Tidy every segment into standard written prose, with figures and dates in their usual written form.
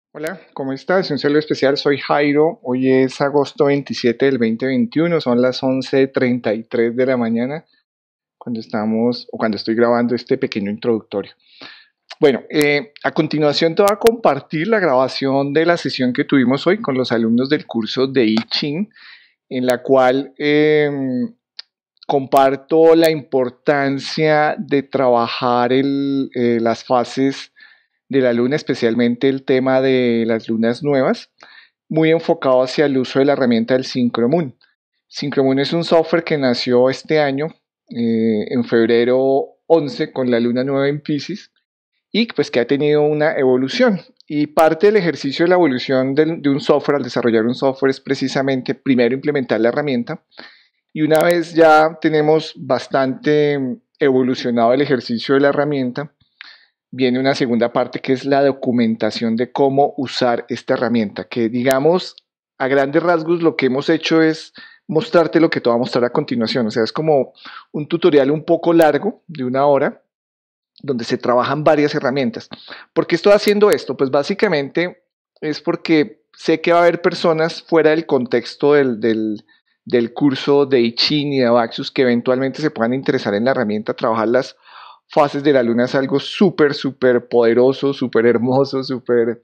Hola, ¿cómo estás? Un saludo especial, soy Jairo. Hoy es agosto 27 del 2021, son las 11:33 de la mañana cuando estamos o cuando estoy grabando este pequeño introductorio. Bueno, a continuación te voy a compartir la grabación de la sesión que tuvimos hoy con los alumnos del curso de I Ching, en la cual comparto la importancia de trabajar las fases de la luna, especialmente el tema de las lunas nuevas, muy enfocado hacia el uso de la herramienta del Syncromoon. Syncromoon es un software que nació este año, en febrero 11, con la luna nueva en Pisces, y pues que ha tenido una evolución. Y parte del ejercicio de la evolución de un software, al desarrollar un software, es precisamente primero implementar la herramienta. Y una vez ya tenemos bastante evolucionado el ejercicio de la herramienta, viene una segunda parte que es la documentación de cómo usar esta herramienta, que digamos a grandes rasgos lo que hemos hecho es mostrarte lo que te voy a mostrar a continuación, o sea, es como un tutorial un poco largo de una hora donde se trabajan varias herramientas. ¿Por qué estoy haciendo esto? Pues básicamente es porque sé que va a haber personas fuera del contexto del curso de I Ching y de Abaxus que eventualmente se puedan interesar en la herramienta. Trabajar las fases de la luna es algo súper, súper poderoso, súper hermoso, súper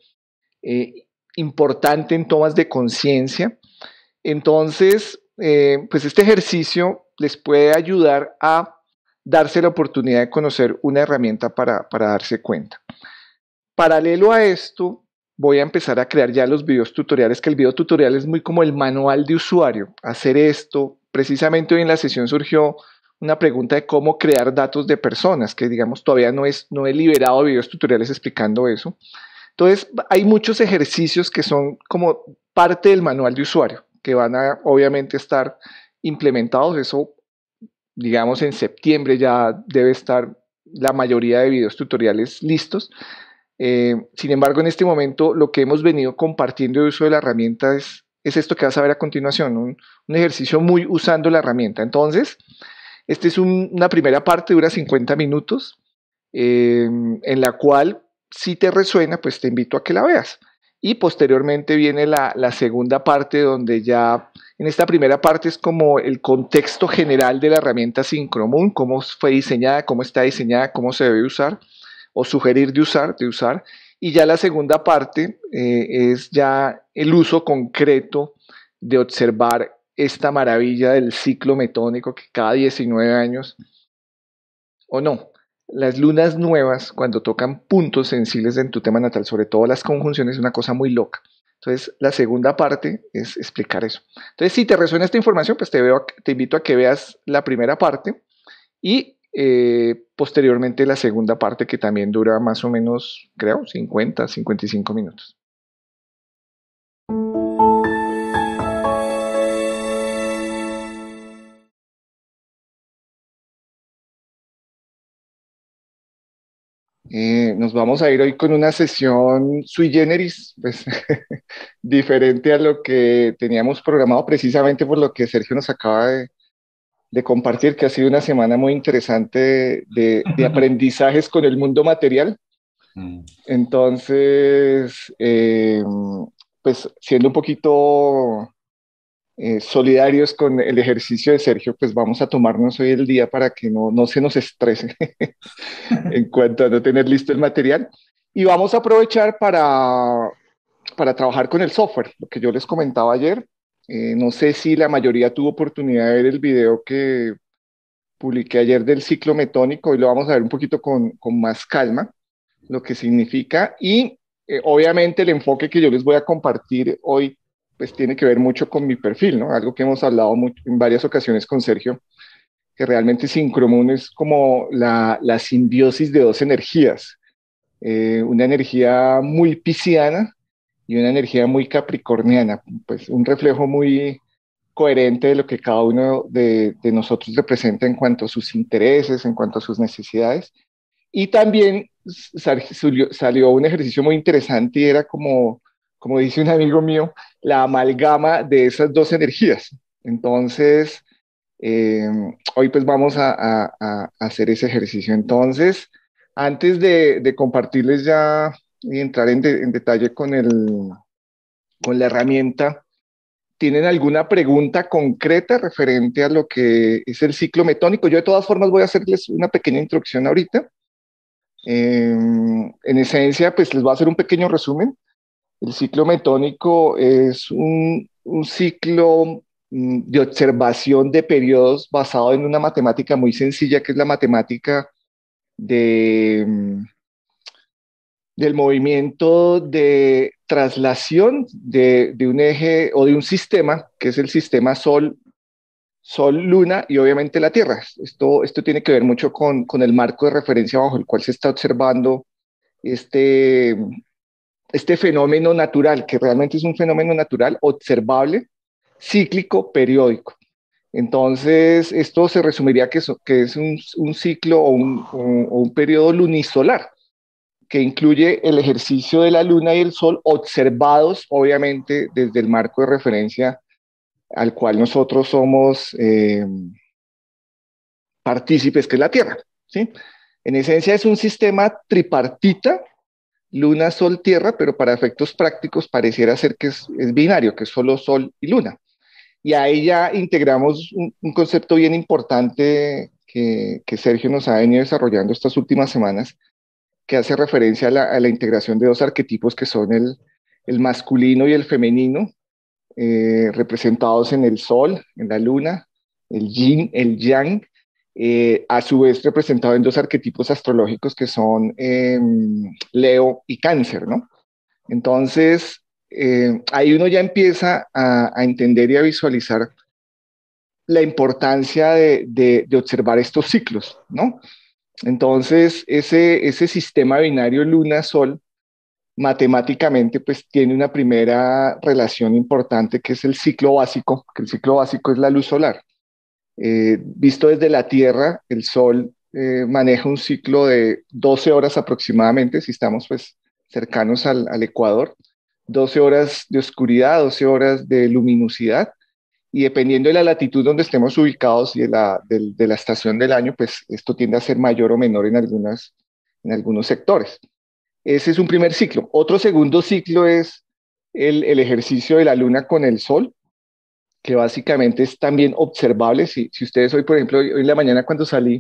importante en tomas de conciencia. Entonces, pues este ejercicio les puede ayudar a darse la oportunidad de conocer una herramienta para darse cuenta. Paralelo a esto, voy a empezar a crear ya los videos tutoriales, que el video tutorial es muy como el manual de usuario, hacer esto. Precisamente hoy en la sesión surgió una pregunta de cómo crear datos de personas, que digamos todavía no he liberado videos tutoriales explicando eso. Entonces, hay muchos ejercicios que son como parte del manual de usuario, que van a obviamente estar implementados. Eso, digamos, en septiembre ya debe estar la mayoría de videos tutoriales listos. Sin embargo, en este momento lo que hemos venido compartiendo de uso de la herramienta es esto que vas a ver a continuación, un ejercicio muy usando la herramienta. Entonces, esta es una primera parte, dura 50 minutos, en la cual si te resuena, pues te invito a que la veas. Y posteriormente viene la segunda parte donde ya, en esta primera parte es como el contexto general de la herramienta Syncromoon, cómo fue diseñada, cómo está diseñada, cómo se debe usar o sugerir de usar. Y ya la segunda parte es ya el uso concreto de observar esta maravilla del ciclo metónico que cada 19 años, o no, las lunas nuevas cuando tocan puntos sensibles en tu tema natal, sobre todo las conjunciones, es una cosa muy loca. Entonces, la segunda parte es explicar eso. Entonces, si te resuena esta información, pues te invito a que veas la primera parte y posteriormente la segunda parte que también dura más o menos, creo, 55 minutos. Nos vamos a ir hoy con una sesión sui generis, pues diferente a lo que teníamos programado, precisamente por lo que Sergio nos acaba de compartir, que ha sido una semana muy interesante de aprendizajes con el mundo material. Mm. Entonces, pues siendo un poquito solidarios con el ejercicio de Sergio, pues vamos a tomarnos hoy el día para que no se nos estrese en cuanto a no tener listo el material. Y vamos a aprovechar para trabajar con el software, lo que yo les comentaba ayer. No sé si la mayoría tuvo oportunidad de ver el video que publiqué ayer del ciclo metónico. Hoy lo vamos a ver un poquito con más calma, lo que significa. Y obviamente el enfoque que yo les voy a compartir hoy pues tiene que ver mucho con mi perfil, ¿no? Algo que hemos hablado mucho, en varias ocasiones con Sergio, que realmente Syncromoon es como la simbiosis de dos energías, una energía muy pisciana y una energía muy capricorniana, pues un reflejo muy coherente de lo que cada uno de nosotros representa en cuanto a sus intereses, en cuanto a sus necesidades. Y también salió un ejercicio muy interesante y era como dice un amigo mío, la amalgama de esas dos energías. Entonces, eh, hoy pues vamos a hacer ese ejercicio. Entonces, antes de compartirles ya y entrar en detalle con la herramienta, ¿tienen alguna pregunta concreta referente a lo que es el ciclo metónico? Yo de todas formas voy a hacerles una pequeña introducción ahorita. En esencia, pues les voy a hacer un pequeño resumen. El ciclo metónico es un ciclo de observación de periodos basado en una matemática muy sencilla, que es la matemática de, del movimiento de traslación de un eje o de un sistema, que es el sistema Sol, Luna y obviamente la Tierra. Esto tiene que ver mucho con el marco de referencia bajo el cual se está observando este, este fenómeno natural, que realmente es un fenómeno natural observable, cíclico, periódico. Entonces, esto se resumiría que es un ciclo o un periodo lunisolar, que incluye el ejercicio de la Luna y el Sol observados, obviamente, desde el marco de referencia al cual nosotros somos partícipes, que es la Tierra. ¿Sí? En esencia es un sistema tripartita, Luna, Sol, Tierra, pero para efectos prácticos pareciera ser que es binario, que es solo Sol y Luna. Y ahí ya integramos un concepto bien importante que Sergio nos ha venido desarrollando estas últimas semanas, que hace referencia a la integración de dos arquetipos que son el masculino y el femenino, representados en el Sol, en la Luna, el Yin, el Yang, a su vez representado en dos arquetipos astrológicos que son Leo y Cáncer, ¿no? Entonces, ahí uno ya empieza a entender y a visualizar la importancia de observar estos ciclos, ¿no? Entonces, ese sistema binario Luna-Sol, matemáticamente, pues tiene una primera relación importante que es el ciclo básico, que el ciclo básico es la luz solar. Visto desde la Tierra, el Sol maneja un ciclo de 12 horas aproximadamente, si estamos pues cercanos al Ecuador, 12 horas de oscuridad, 12 horas de luminosidad, y dependiendo de la latitud donde estemos ubicados y de la estación del año, pues esto tiende a ser mayor o menor en algunos sectores. Ese es un primer ciclo. Otro segundo ciclo es el ejercicio de la luna con el sol, que básicamente es también observable. Si ustedes hoy, por ejemplo, hoy en la mañana cuando salí,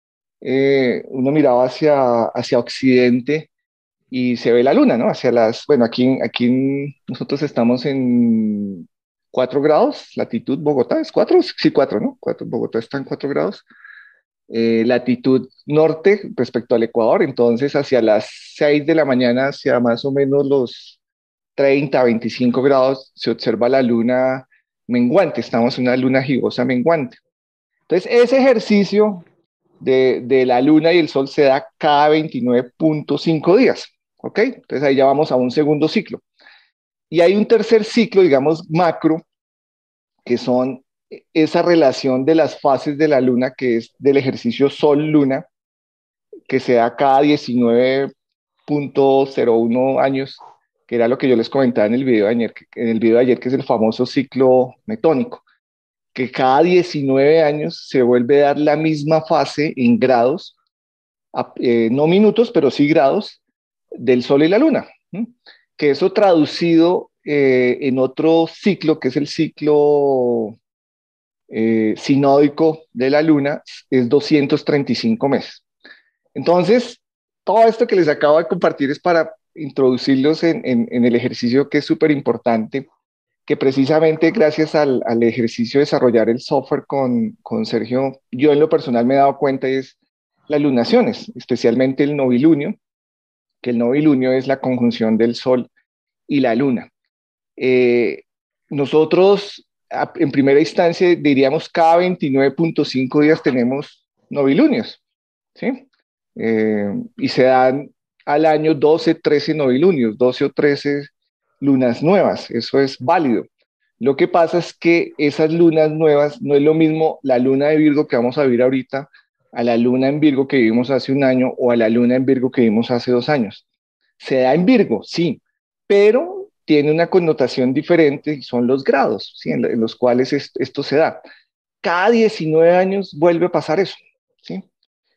uno miraba hacia occidente y se ve la luna, ¿no? Hacia bueno, nosotros estamos en 4 grados, latitud Bogotá, ¿es 4? Sí, 4, ¿no? 4, Bogotá está en 4 grados. Latitud norte respecto al Ecuador, entonces hacia las 6 de la mañana, hacia más o menos los 30, 25 grados, se observa la luna menguante, estamos en una luna gibosa menguante. Entonces, ese ejercicio de la luna y el sol se da cada 29.5 días, ¿ok? Entonces ahí ya vamos a un segundo ciclo. Y hay un tercer ciclo, digamos, macro, que son esa relación de las fases de la luna, que es del ejercicio sol-luna, que se da cada 19.01 años, que era lo que yo les comentaba en el video de ayer, que es el famoso ciclo metónico, que cada 19 años se vuelve a dar la misma fase en grados, no minutos, pero sí grados, del Sol y la Luna. ¿Mm? Que eso traducido en otro ciclo, que es el ciclo sinódico de la Luna, es 235 meses. Entonces, todo esto que les acabo de compartir es para introducirlos en el ejercicio que es súper importante, que precisamente gracias al ejercicio de desarrollar el software con Sergio, yo en lo personal me he dado cuenta es las lunaciones, especialmente el novilunio, que el novilunio es la conjunción del Sol y la Luna. Eh, nosotros, en primera instancia, diríamos cada 29.5 días tenemos novilunios, ¿sí? Y se dan al año 12, 13 novilunios, 12 o 13 lunas nuevas, eso es válido. Lo que pasa es que esas lunas nuevas no es lo mismo la luna de Virgo que vamos a vivir ahorita a la luna en Virgo que vivimos hace un año o a la luna en Virgo que vivimos hace 2 años. Se da en Virgo, sí, pero tiene una connotación diferente y son los grados, ¿sí? En los cuales esto se da. Cada 19 años vuelve a pasar eso, ¿sí?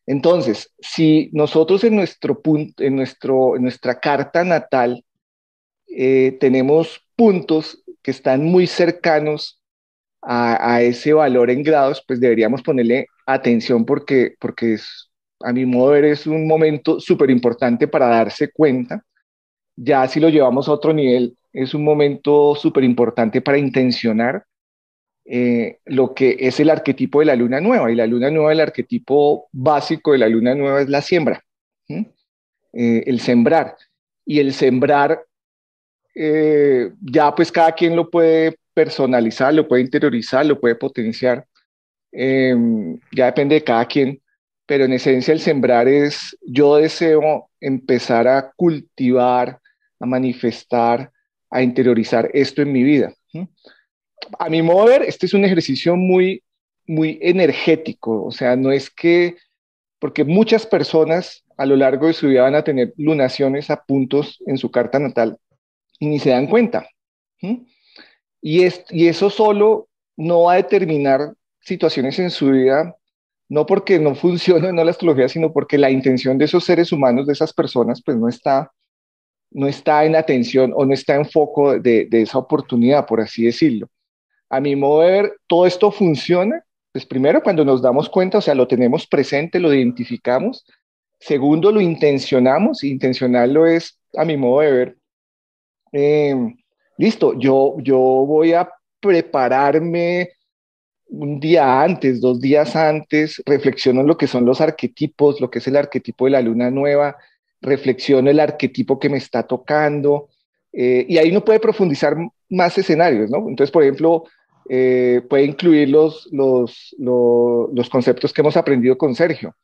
Entonces, si nosotros en nuestro punto, en nuestra carta natal tenemos puntos que están muy cercanos a ese valor en grados, pues deberíamos ponerle atención porque a mi modo de ver es un momento súper importante para darse cuenta. Ya si lo llevamos a otro nivel, es un momento súper importante para intencionar lo que es el arquetipo de la luna nueva. Y la luna nueva, el arquetipo básico de la luna nueva es la siembra, ¿sí? El sembrar. Y el sembrar, ya pues cada quien lo puede personalizar, lo puede interiorizar, lo puede potenciar. eh, ya depende de cada quien, pero en esencia el sembrar es, yo deseo empezar a cultivar, a manifestar, a interiorizar esto en mi vida. ¿Sí? A mi modo de ver, este es un ejercicio muy energético, o sea, no es que, porque muchas personas a lo largo de su vida van a tener lunaciones a puntos en su carta natal y ni se dan cuenta. ¿Sí? Y eso solo no va a determinar situaciones en su vida, no porque no funcione no la astrología, sino porque la intención de esos seres humanos, de esas personas, pues no está en atención o no está en foco de esa oportunidad, por así decirlo. A mi modo de ver, todo esto funciona, pues primero cuando nos damos cuenta, o sea, lo tenemos presente, lo identificamos. Segundo, lo intencionamos. Intencionarlo es, a mi modo de ver, eh, listo, yo voy a prepararme un día antes, 2 días antes, reflexiono en lo que son los arquetipos, lo que es el arquetipo de la luna nueva, reflexiono el arquetipo que me está tocando, y ahí uno puede profundizar más escenarios, ¿no? Entonces, por ejemplo, puede incluir los conceptos que hemos aprendido con Sergio.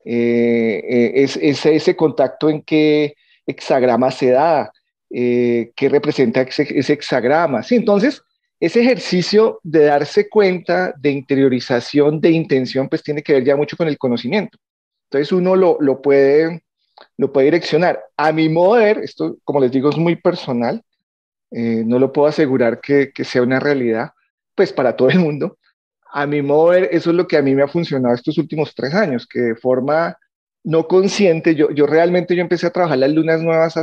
Es ese contacto en qué hexagrama se da, qué representa ese hexagrama. Sí, entonces, ese ejercicio de darse cuenta, de interiorización, de intención, pues tiene que ver ya mucho con el conocimiento. Entonces uno lo puede direccionar. A mi modo de ver, esto, como les digo, es muy personal, no lo puedo asegurar que sea una realidad, pues para todo el mundo. A mi modo de ver, eso es lo que a mí me ha funcionado estos últimos 3 años, que de forma no consciente, yo realmente yo empecé a trabajar las lunas nuevas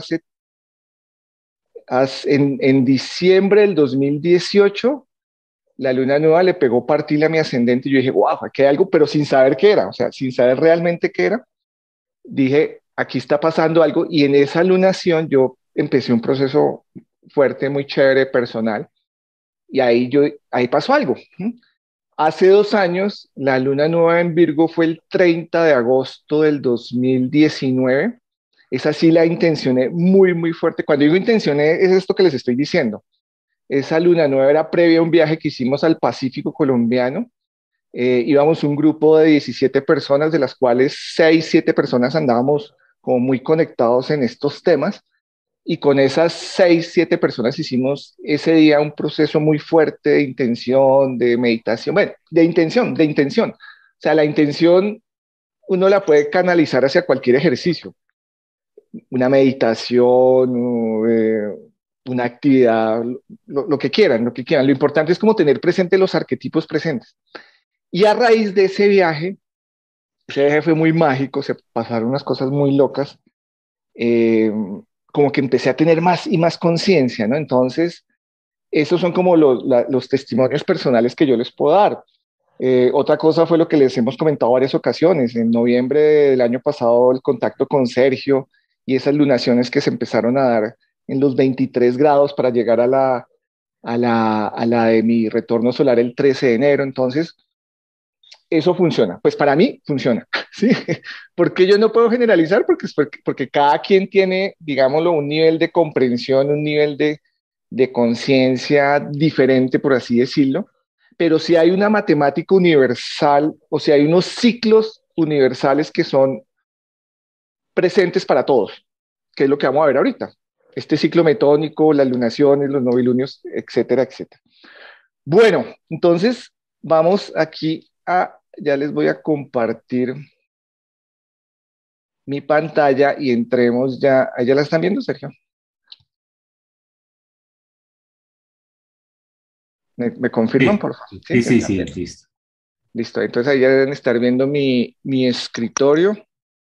en diciembre del 2018. La luna nueva le pegó partir a mi ascendente y yo dije, wow, aquí hay algo, pero sin saber qué era, o sea, sin saber realmente qué era, dije, aquí está pasando algo y en esa lunación yo empecé un proceso fuerte, muy chévere, personal, y ahí pasó algo. Hace 2 años, la luna nueva en Virgo fue el 30 de agosto del 2019. Esa sí la intencioné muy fuerte. Cuando digo intencioné, es esto que les estoy diciendo. Esa luna nueva era previa a un viaje que hicimos al Pacífico colombiano. Íbamos un grupo de 17 personas, de las cuales 6 7 personas andábamos como muy conectados en estos temas. Y con esas 6 7 personas hicimos ese día un proceso muy fuerte de intención, de meditación, bueno, de intención. O sea, la intención uno la puede canalizar hacia cualquier ejercicio, una meditación, una actividad, lo que quieran, lo que quieran. Lo importante es como tener presente los arquetipos presentes. Y a raíz de ese viaje fue muy mágico, se pasaron unas cosas muy locas, eh, como que empecé a tener más y más conciencia, ¿no? Entonces, esos son como los testimonios personales que yo les puedo dar. Otra cosa fue lo que les hemos comentado varias ocasiones. En noviembre del año pasado, el contacto con Sergio y esas lunaciones que se empezaron a dar en los 23 grados para llegar a la de mi retorno solar el 13 de enero. Entonces, eso funciona. Pues para mí funciona, ¿sí? Porque yo no puedo generalizar porque cada quien tiene, digámoslo, un nivel de comprensión, un nivel de conciencia diferente, por así decirlo. Pero si hay una matemática universal, o sea, hay unos ciclos universales que son presentes para todos, que es lo que vamos a ver ahorita. Este ciclo metónico, las lunaciones, los novilunios, etcétera, etcétera. Bueno, entonces vamos aquí ya les voy a compartir mi pantalla y entremos ya. ¿Ya la están viendo, Sergio? ¿Me confirman, Sí, por favor? Sí, sí, ya sí, están sí, viendo. listo. Listo, entonces ahí ya deben estar viendo mi escritorio.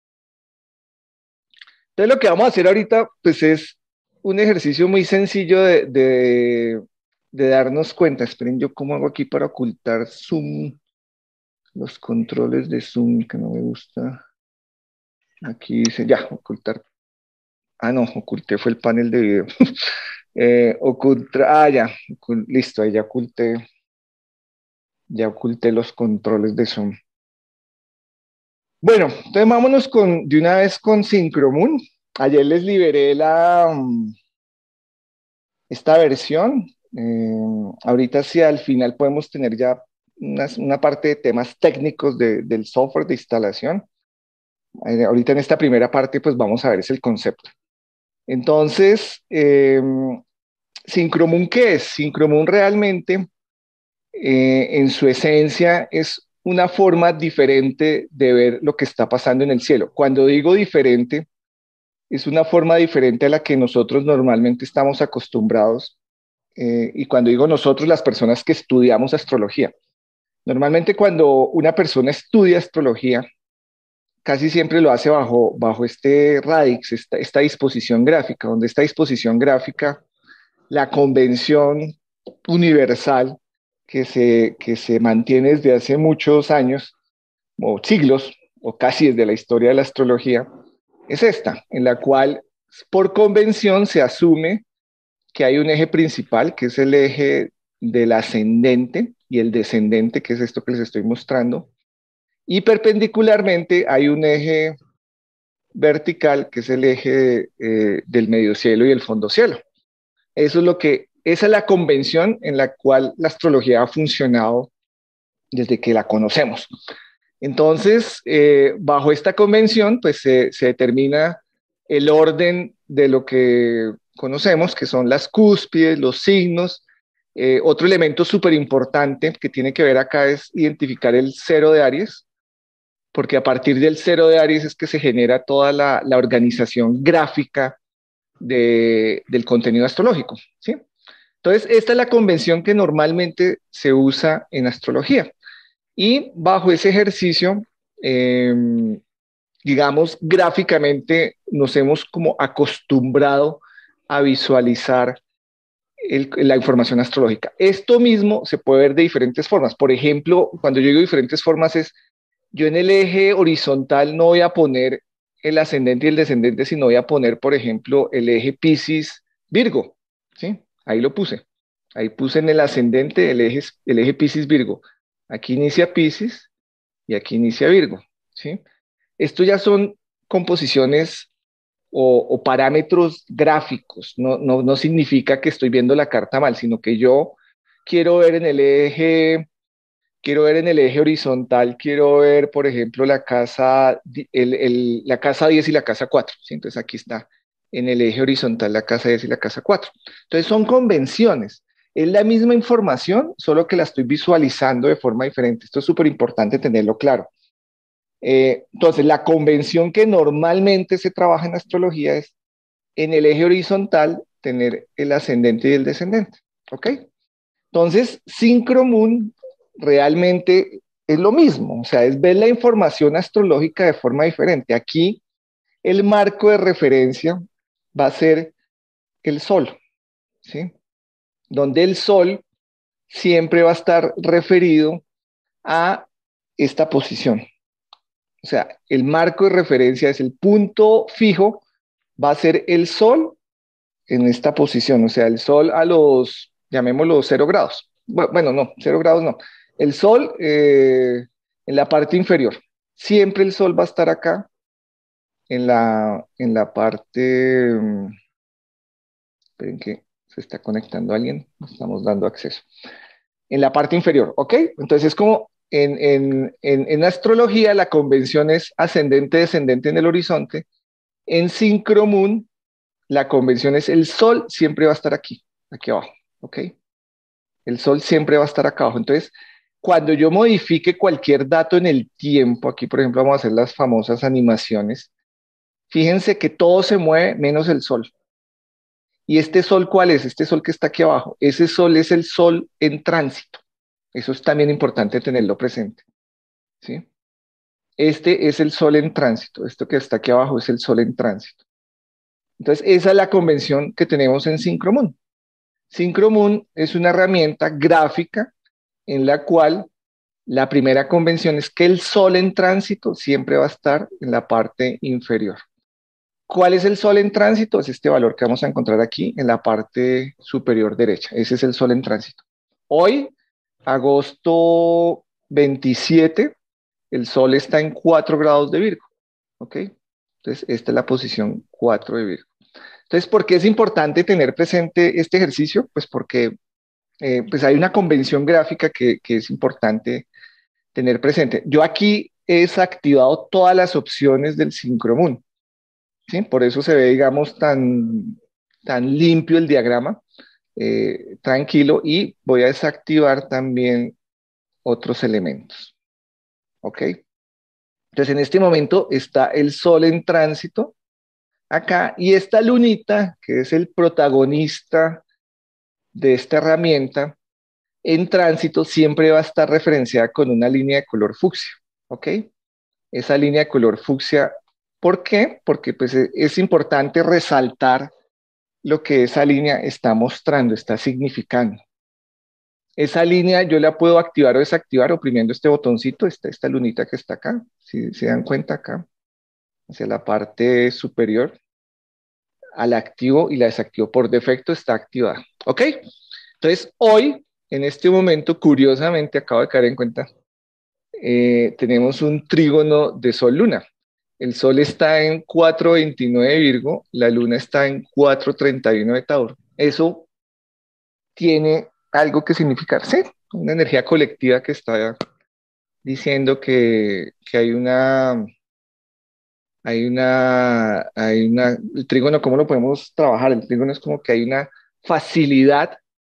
Entonces lo que vamos a hacer ahorita, pues es un ejercicio muy sencillo de darnos cuenta. Esperen, yo cómo hago aquí para ocultar Zoom, los controles de Zoom, que no me gusta. Aquí dice, ya, ocultar. Ah, no, oculté fue el panel de video. Ya, listo, ahí ya oculté los controles de Zoom. Bueno, entonces vámonos de una vez con Syncromoon. Ayer les liberé esta versión. Ahorita sí, al final podemos tener ya una parte de temas técnicos del software de instalación. Ahorita en esta primera parte, pues vamos a ver es el concepto. Entonces, Syncromoon, ¿qué es? Syncromoon realmente, en su esencia, es una forma diferente de ver lo que está pasando en el cielo. Cuando digo diferente, es una forma diferente a la que nosotros normalmente estamos acostumbrados. Y cuando digo nosotros, las personas que estudiamos astrología. Normalmente cuando una persona estudia astrología, casi siempre lo hace bajo este radix, esta disposición gráfica, donde esta disposición gráfica, la convención universal que se mantiene desde hace muchos años, o siglos, o casi desde la historia de la astrología, es esta, en la cual por convención se asume que hay un eje principal, que es el eje del ascendente y el descendente, que es esto que les estoy mostrando, y perpendicularmente hay un eje vertical, que es el eje del medio cielo y el fondo cielo. Esa es la convención en la cual la astrología ha funcionado desde que la conocemos. Entonces, bajo esta convención, pues se determina el orden de lo que conocemos, que son las cúspides, los signos. Otro elemento súper importante que tiene que ver acá es identificar el cero de Aries, porque a partir del cero de Aries es que se genera toda la organización gráfica del contenido astrológico, ¿sí? Entonces, esta es la convención que normalmente se usa en astrología. Y bajo ese ejercicio, eh, digamos, gráficamente nos hemos como acostumbrado a visualizar la información astrológica. Esto mismo se puede ver de diferentes formas. Por ejemplo, cuando yo digo diferentes formas es, yo en el eje horizontal no voy a poner el ascendente y el descendente, sino voy a poner, por ejemplo, el eje Piscis-Virgo, ¿sí? Ahí lo puse. Ahí puse en el ascendente el eje Piscis-Virgo. Aquí inicia Piscis y aquí inicia Virgo, ¿sí? Esto ya son composiciones o parámetros gráficos, no significa que estoy viendo la carta mal, sino que yo quiero ver en el eje, quiero ver en el eje horizontal, quiero ver, por ejemplo, la casa 10 y la casa 4, ¿sí? Entonces aquí está en el eje horizontal la casa 10 y la casa 4. Entonces son convenciones. Es la misma información, solo que la estoy visualizando de forma diferente. Esto es súper importante tenerlo claro. Entonces, la convención que normalmente se trabaja en astrología es en el eje horizontal tener el ascendente y el descendente. ¿Ok? Entonces, Syncromoon realmente es lo mismo, o sea, es ver la información astrológica de forma diferente. Aquí el marco de referencia va a ser el Sol, ¿sí? Donde el Sol siempre va a estar referido a esta posición. O sea, el marco de referencia es el punto fijo, va a ser el Sol en esta posición, o sea, el Sol a los, llamémoslo, 0 grados. Bueno, no, 0 grados no. El Sol en la parte inferior. Siempre el Sol va a estar acá, en la parte, esperen que se está conectando alguien, nos estamos dando acceso. En la parte inferior, ¿ok? Entonces es como en astrología la convención es ascendente-descendente en el horizonte. En Syncromoon la convención es el Sol siempre va a estar aquí abajo, ¿ok? El Sol siempre va a estar acá abajo. Entonces, cuando yo modifique cualquier dato en el tiempo, aquí por ejemplo vamos a hacer las famosas animaciones, fíjense que todo se mueve menos el Sol. ¿Y este Sol cuál es? Este Sol que está aquí abajo. Ese Sol es el Sol en tránsito. Eso es también importante tenerlo presente. ¿sí? Este es el Sol en tránsito, esto que está aquí abajo es el Sol en tránsito. Entonces, esa es la convención que tenemos en Syncromoon. Syncromoon es una herramienta gráfica en la cual la primera convención es que el Sol en tránsito siempre va a estar en la parte inferior. ¿Cuál es el Sol en tránsito? Es este valor que vamos a encontrar aquí en la parte superior derecha. Ese es el Sol en tránsito. Hoy, agosto 27, el Sol está en 4 grados de Virgo. ¿Ok? Entonces, esta es la posición 4 de Virgo. Entonces, ¿por qué es importante tener presente este ejercicio? Pues porque pues hay una convención gráfica que es importante tener presente. Yo aquí he desactivado todas las opciones del Syncromoon, ¿sí? Por eso se ve, digamos, tan limpio el diagrama, tranquilo, y voy a desactivar también otros elementos, ¿ok? Entonces, en este momento está el Sol en tránsito acá, y esta lunita, que es el protagonista de esta herramienta, en tránsito siempre va a estar referenciada con una línea de color fucsia, ¿ok? Esa línea de color fucsia, ¿por qué? Porque pues, es importante resaltar lo que esa línea está mostrando, está significando. Esa línea yo la puedo activar o desactivar oprimiendo este botoncito, esta lunita que está acá, si se dan cuenta acá, hacia la parte superior, a la activo y la desactivo. Por defecto está activada, ¿ok? Entonces, hoy, en este momento, curiosamente, acabo de caer en cuenta, tenemos un trígono de Sol-Luna. El Sol está en 4.29 de Virgo, la Luna está en 4.31 de Tauro. Eso tiene algo que significar, sí, una energía colectiva que está diciendo que el trígono, ¿cómo lo podemos trabajar? El trígono es como que hay una facilidad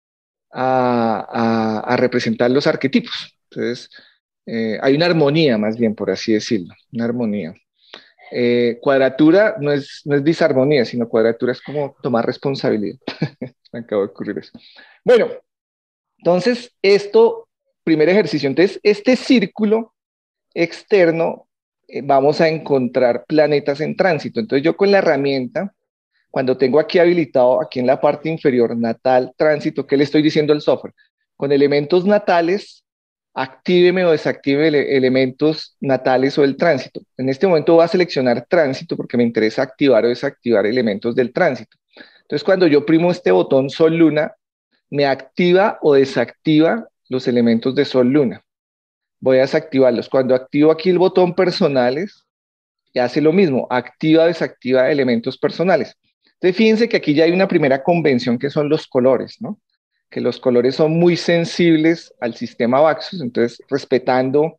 a representar los arquetipos. Entonces, hay una armonía, más bien, por así decirlo, una armonía. Cuadratura no es disarmonía, sino cuadratura es como tomar responsabilidad. Me acabo de ocurrir eso. Bueno, entonces, primer ejercicio. Entonces, este círculo externo, vamos a encontrar planetas en tránsito. Entonces, yo con la herramienta, cuando tengo aquí habilitado, aquí en la parte inferior, natal, tránsito, ¿qué le estoy diciendo al software? Con elementos natales, actíveme o desactive elementos natales o del tránsito. En este momento voy a seleccionar tránsito porque me interesa activar o desactivar elementos del tránsito. Entonces, cuando yo primo este botón Sol-Luna, me activa o desactiva los elementos de Sol-Luna. Voy a desactivarlos. Cuando activo aquí el botón personales, hace lo mismo, activa o desactiva elementos personales. Entonces, fíjense que aquí ya hay una primera convención que son los colores, ¿no? Que los colores son muy sensibles al sistema Vaxus, entonces respetando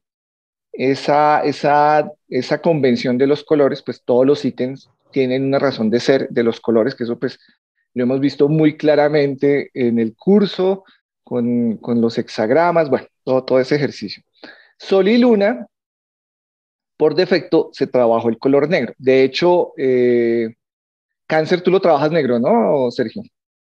esa convención de los colores, pues todos los ítems tienen una razón de ser de los colores, que eso pues lo hemos visto muy claramente en el curso, con los hexagramas, bueno, todo ese ejercicio. Sol y luna, por defecto, se trabajó el color negro. De hecho, Cáncer tú lo trabajas negro, ¿no, Sergio?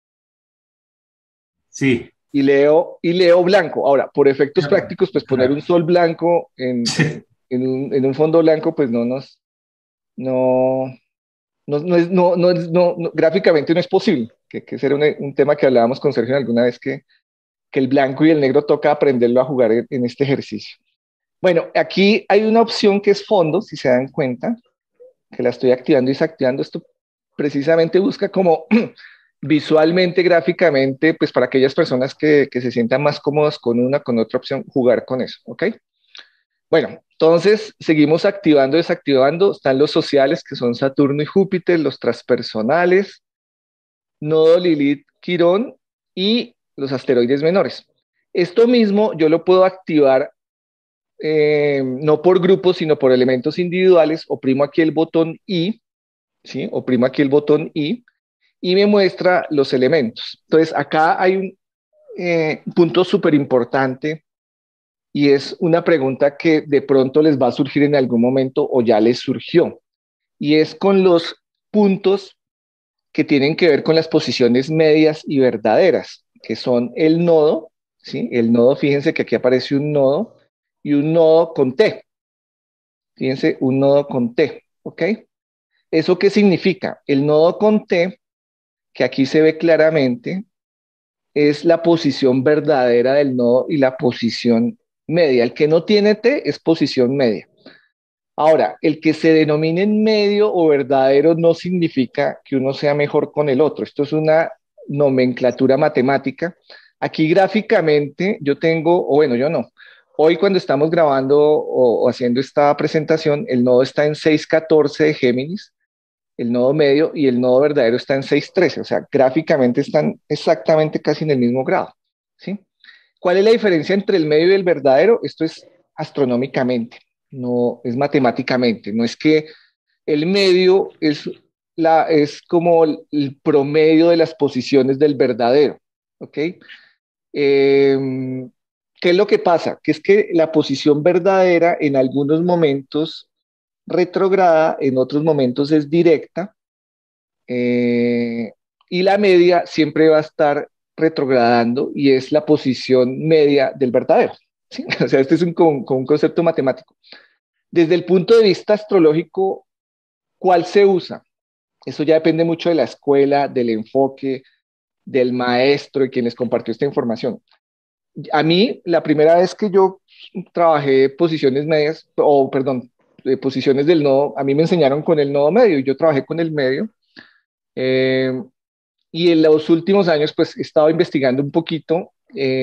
Sí. Y Leo blanco. Ahora, por efectos Claro, prácticos, pues poner un claro. sol blanco en un fondo blanco, pues no, gráficamente no es posible, que ese era un tema que hablábamos con Sergio alguna vez, que el blanco y el negro toca aprenderlo a jugar en este ejercicio. Bueno, aquí hay una opción que es fondo, si se dan cuenta, que la estoy activando y desactivando. Esto precisamente busca como visualmente, gráficamente, pues para aquellas personas que se sientan más cómodas con otra opción, jugar con eso, ¿ok? Bueno, entonces seguimos activando, desactivando. Están los sociales, que son Saturno y Júpiter, los transpersonales, Nodo, Lilith, Quirón y los asteroides menores. Esto mismo yo lo puedo activar no por grupos, sino por elementos individuales. Oprimo aquí el botón I, ¿sí? Oprimo aquí el botón I y me muestra los elementos. Entonces, acá hay un punto súper importante y es una pregunta que de pronto les va a surgir en algún momento o ya les surgió. Y es con los puntos que tienen que ver con las posiciones medias y verdaderas, que son el nodo, ¿sí? El nodo, fíjense que aquí aparece un nodo y un nodo con T. Fíjense, un nodo con T, ¿ok? ¿Eso qué significa? El nodo con T, que aquí se ve claramente, es la posición verdadera del nodo y la posición media. El que no tiene T es posición media. Ahora, el que se denomine en medio o verdadero no significa que uno sea mejor con el otro. Esto es una nomenclatura matemática. Aquí gráficamente yo tengo, o bueno, yo no. Hoy cuando estamos grabando o haciendo esta presentación, el nodo está en 614 de Géminis, el nodo medio, y el nodo verdadero está en 613. O sea, gráficamente están exactamente casi en el mismo grado, ¿sí? ¿Cuál es la diferencia entre el medio y el verdadero? Esto es astronómicamente, no es matemáticamente. No es que el medio es como el promedio de las posiciones del verdadero, ¿ok? ¿Qué es lo que pasa? Que es que la posición verdadera en algunos momentos retrograda, en otros momentos es directa, eh, y la media siempre va a estar retrogradando y es la posición media del verdadero, ¿sí? O sea, este es un concepto matemático. Desde el punto de vista astrológico, ¿cuál se usa? Eso ya depende mucho de la escuela, del enfoque, del maestro y quien les compartió esta información. A mí, la primera vez que yo trabajé posiciones medias, o perdón, posiciones del nodo, a mí me enseñaron con el nodo medio y yo trabajé con el medio. Eh, y en los últimos años, pues he estado investigando un poquito,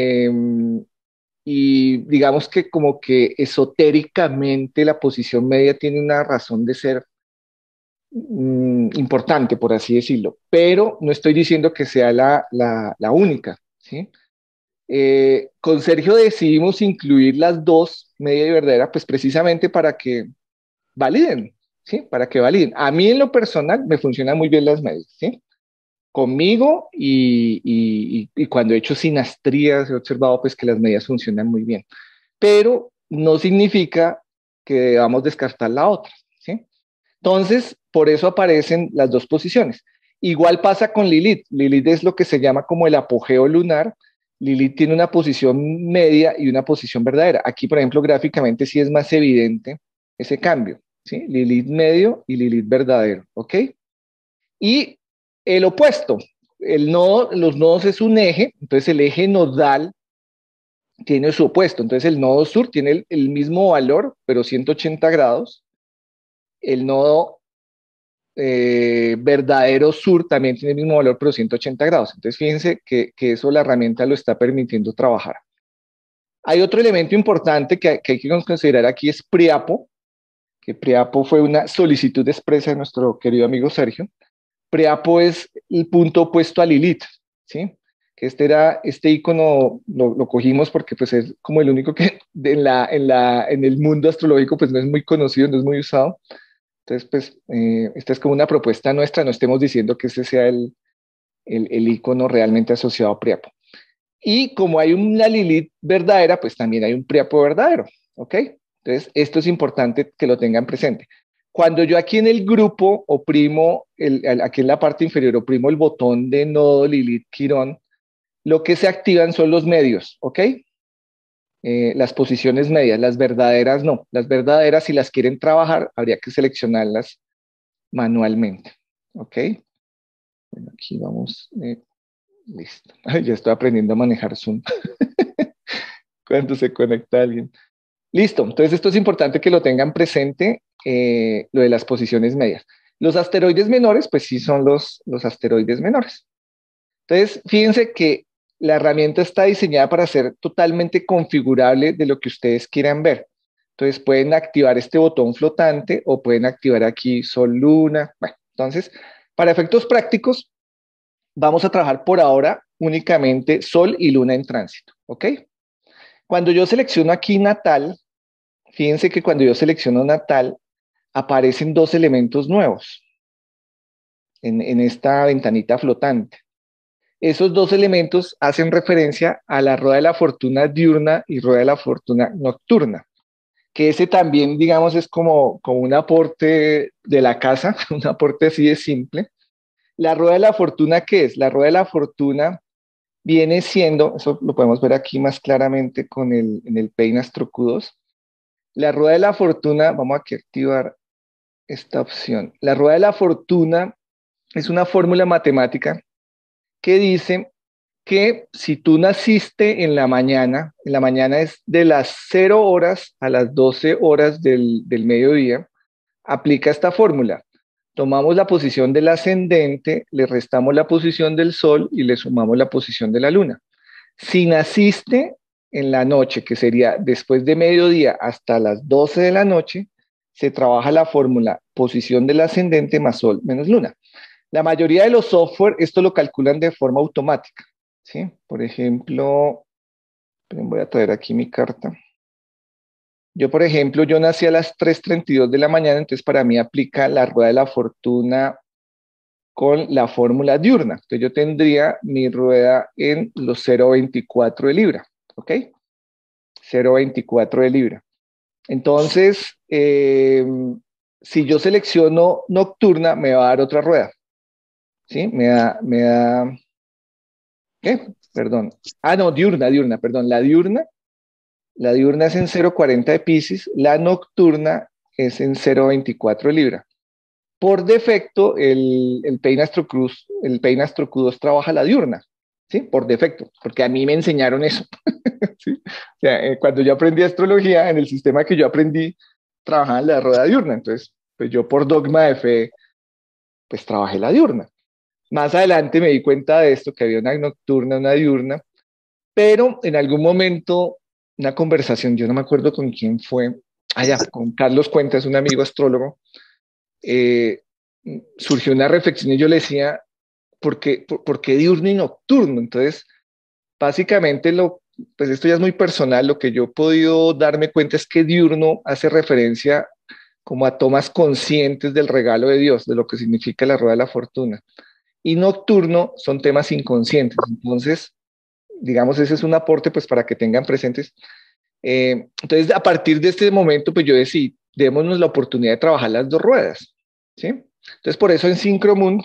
y digamos que como que esotéricamente la posición media tiene una razón de ser importante, por así decirlo, pero no estoy diciendo que sea la única, ¿sí? Con Sergio decidimos incluir las dos, media y verdadera, pues precisamente para que validen, ¿sí? Para que validen. A mí en lo personal me funcionan muy bien las medias, ¿sí? Conmigo y cuando he hecho sinastrías he observado pues que las medias funcionan muy bien, pero no significa que debamos descartar la otra, ¿sí? Entonces, por eso aparecen las dos posiciones. Igual pasa con Lilith. Lilith es lo que se llama como el apogeo lunar. Lilith tiene una posición media y una posición verdadera. Aquí, por ejemplo, gráficamente sí es más evidente ese cambio, ¿sí? Lilith medio y Lilith verdadero, ¿ok? Y el opuesto, el nodo, los nodos es un eje, entonces el eje nodal tiene su opuesto. Entonces el nodo sur tiene el mismo valor, pero 180 grados. El nodo verdadero sur también tiene el mismo valor, pero 180 grados. Entonces fíjense que eso la herramienta lo está permitiendo trabajar. Hay otro elemento importante que hay que considerar aquí, es Priapo, que Priapo fue una solicitud expresa de nuestro querido amigo Sergio. Priapo es el punto opuesto a Lilith, ¿sí? Que este icono lo cogimos porque pues es como el único que en el mundo astrológico pues no es muy conocido, no es muy usado. Entonces pues esta es como una propuesta nuestra, no estemos diciendo que ese sea el icono realmente asociado a Priapo. Y como hay una Lilith verdadera, pues también hay un Priapo verdadero, ¿ok? Entonces esto es importante que lo tengan presente. Cuando yo aquí en el grupo oprimo, aquí en la parte inferior, oprimo el botón de nodo Lilith Quirón, lo que se activan son los medios, ¿ok? Las posiciones medias, las verdaderas no. Las verdaderas, si las quieren trabajar, habría que seleccionarlas manualmente, ¿ok? Bueno, aquí vamos, listo. Ay, ya estoy aprendiendo a manejar Zoom cuando se conecta alguien. Listo, entonces esto es importante que lo tengan presente, lo de las posiciones medias. Los asteroides menores, pues sí son los asteroides menores. Entonces, fíjense que la herramienta está diseñada para ser totalmente configurable de lo que ustedes quieran ver. Entonces, pueden activar este botón flotante o pueden activar aquí Sol, Luna. Bueno, entonces, para efectos prácticos, vamos a trabajar por ahora únicamente Sol y Luna en tránsito, ¿ok? Cuando yo selecciono aquí natal, fíjense que cuando yo selecciono natal, aparecen dos elementos nuevos en esta ventanita flotante. Esos dos elementos hacen referencia a la rueda de la fortuna diurna y rueda de la fortuna nocturna, que ese también, digamos, es como un aporte de la casa, un aporte así de simple. La rueda de la fortuna, ¿qué es? La rueda de la fortuna viene siendo, eso lo podemos ver aquí más claramente en el Pain Astro Q2, La rueda de la fortuna, vamos aquí a activar esta opción. La rueda de la fortuna es una fórmula matemática que dice que si tú naciste en la mañana es de las 0 horas a las 12 horas del mediodía, aplica esta fórmula. Tomamos la posición del ascendente, le restamos la posición del sol y le sumamos la posición de la luna. Si naciste en la noche, que sería después de mediodía hasta las 12 de la noche, se trabaja la fórmula posición del ascendente más sol menos luna. La mayoría de los software esto lo calculan de forma automática, ¿sí? Por ejemplo, voy a traer aquí mi carta. Yo, por ejemplo, yo nací a las 3:32 de la mañana, entonces para mí aplica la rueda de la fortuna con la fórmula diurna. Entonces yo tendría mi rueda en los 0,24 de libra, ¿ok? 0,24 de libra. Entonces, si yo selecciono nocturna, me va a dar otra rueda, ¿sí? ¿Qué? Perdón. Ah, no, diurna, perdón. La diurna es en 0,40 de Piscis, la nocturna es en 0,24 de Libra. Por defecto, el Peinastro Cruz, el Peinastro Q2 trabaja la diurna, ¿sí? Por defecto, porque a mí me enseñaron eso. ¿Sí? O sea, cuando yo aprendí astrología, en el sistema que yo aprendí, trabajaba la rueda diurna. Entonces, pues yo por dogma de fe, pues trabajé la diurna. Más adelante me di cuenta de esto, que había una nocturna, una diurna, pero en algún momento, una conversación, yo no me acuerdo con quién fue, allá, con Carlos Cuentas, un amigo astrólogo, eh, surgió una reflexión y yo le decía, ¿por qué diurno y nocturno? Entonces, básicamente, pues esto ya es muy personal, lo que yo he podido darme cuenta es que diurno hace referencia como a tomas conscientes del regalo de Dios, de lo que significa la rueda de la fortuna. Y nocturno son temas inconscientes. Entonces, digamos, ese es un aporte pues para que tengan presentes. Entonces, a partir de este momento, pues yo decidí, démonos la oportunidad de trabajar las dos ruedas, ¿sí? Entonces, por eso en Syncromoon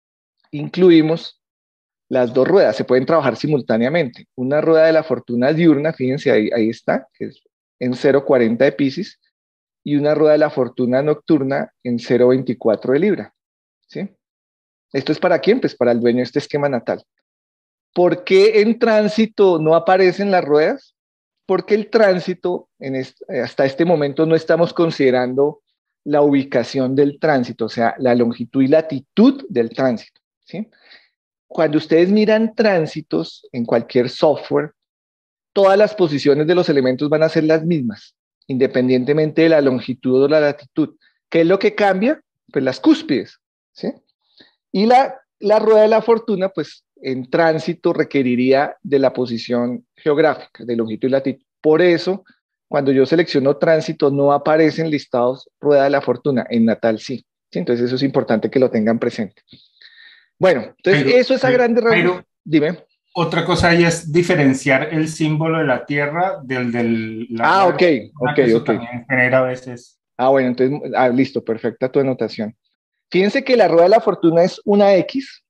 incluimos las dos ruedas, se pueden trabajar simultáneamente. Una rueda de la fortuna diurna, fíjense, ahí está, que es en 0,40 de Piscis, y una rueda de la fortuna nocturna en 0,24 de Libra, ¿sí? ¿Esto es para quién? Pues para el dueño de este esquema natal. ¿Por qué en tránsito no aparecen las ruedas? Porque el tránsito, hasta este momento no estamos considerando la ubicación del tránsito, o sea, la longitud y latitud del tránsito, ¿sí? Cuando ustedes miran tránsitos en cualquier software, todas las posiciones de los elementos van a ser las mismas, independientemente de la longitud o la latitud. ¿Qué es lo que cambia? Pues las cúspides, ¿sí? Y la rueda de la fortuna, pues en tránsito requeriría de la posición geográfica, de longitud y latitud. Por eso, cuando yo selecciono tránsito, no aparecen listados rueda de la fortuna, en natal sí. ¿Sí? Entonces eso es importante que lo tengan presente. Bueno, entonces eso es a grandes rasgos. Dime. Otra cosa ahí es diferenciar el símbolo de la Tierra del de la Ah, rueda de ok, la fortuna, ok, que eso ok. también genera a veces. Ah, bueno, entonces, listo, perfecta tu anotación. Fíjense que la rueda de la fortuna es una X,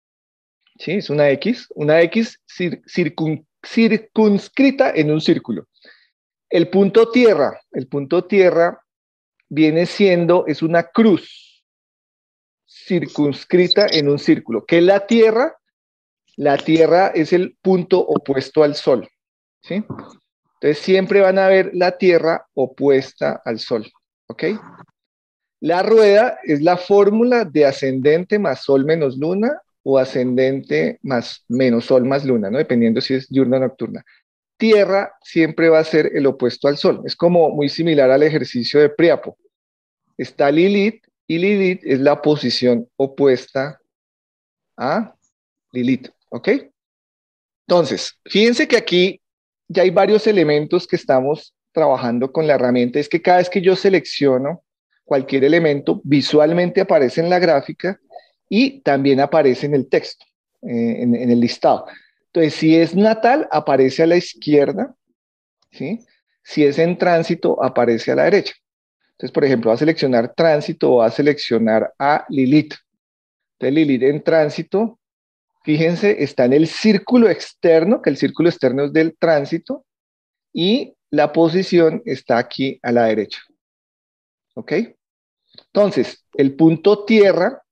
¿sí? Es una X circunscrita en un círculo. El punto tierra viene siendo, es una cruz circunscrita en un círculo. ¿Qué es la tierra? La tierra es el punto opuesto al sol, ¿sí? Entonces siempre van a ver la tierra opuesta al sol, ¿ok? La rueda es la fórmula de ascendente más sol menos luna o ascendente más menos sol más luna, ¿no? Dependiendo si es diurna o nocturna. Tierra siempre va a ser el opuesto al sol. Es como muy similar al ejercicio de Priapo. Está Lilith y Lilith es la posición opuesta a Lilith, ¿ok? Entonces, fíjense que aquí ya hay varios elementos que estamos trabajando con la herramienta. Es que cada vez que yo selecciono cualquier elemento, visualmente aparece en la gráfica y también aparece en el texto, en el listado. Entonces, si es natal, aparece a la izquierda, ¿sí? Si es en tránsito, aparece a la derecha. Entonces, por ejemplo, va a seleccionar tránsito o va a seleccionar a Lilith. Entonces, Lilith en tránsito, fíjense, está en el círculo externo, que el círculo externo es del tránsito, y la posición está aquí a la derecha. ¿Ok? Entonces, el punto tierra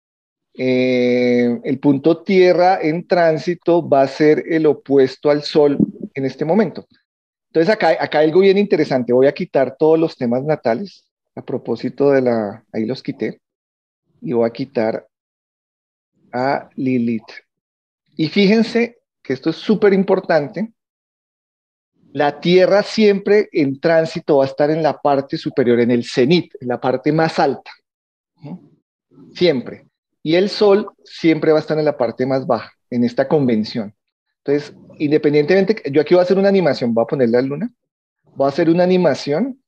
en tránsito va a ser el opuesto al Sol en este momento. Entonces, acá hay algo bien interesante. Voy a quitar todos los temas natales. A propósito ahí los quité. Y voy a quitar a Lilith. Y fíjense que esto es súper importante. La Tierra siempre en tránsito va a estar en la parte superior, en el cenit, en la parte más alta. Siempre. Y el Sol siempre va a estar en la parte más baja, en esta convención. Entonces, independientemente, yo aquí voy a hacer una animación, voy a poner la luna, voy a hacer una animación.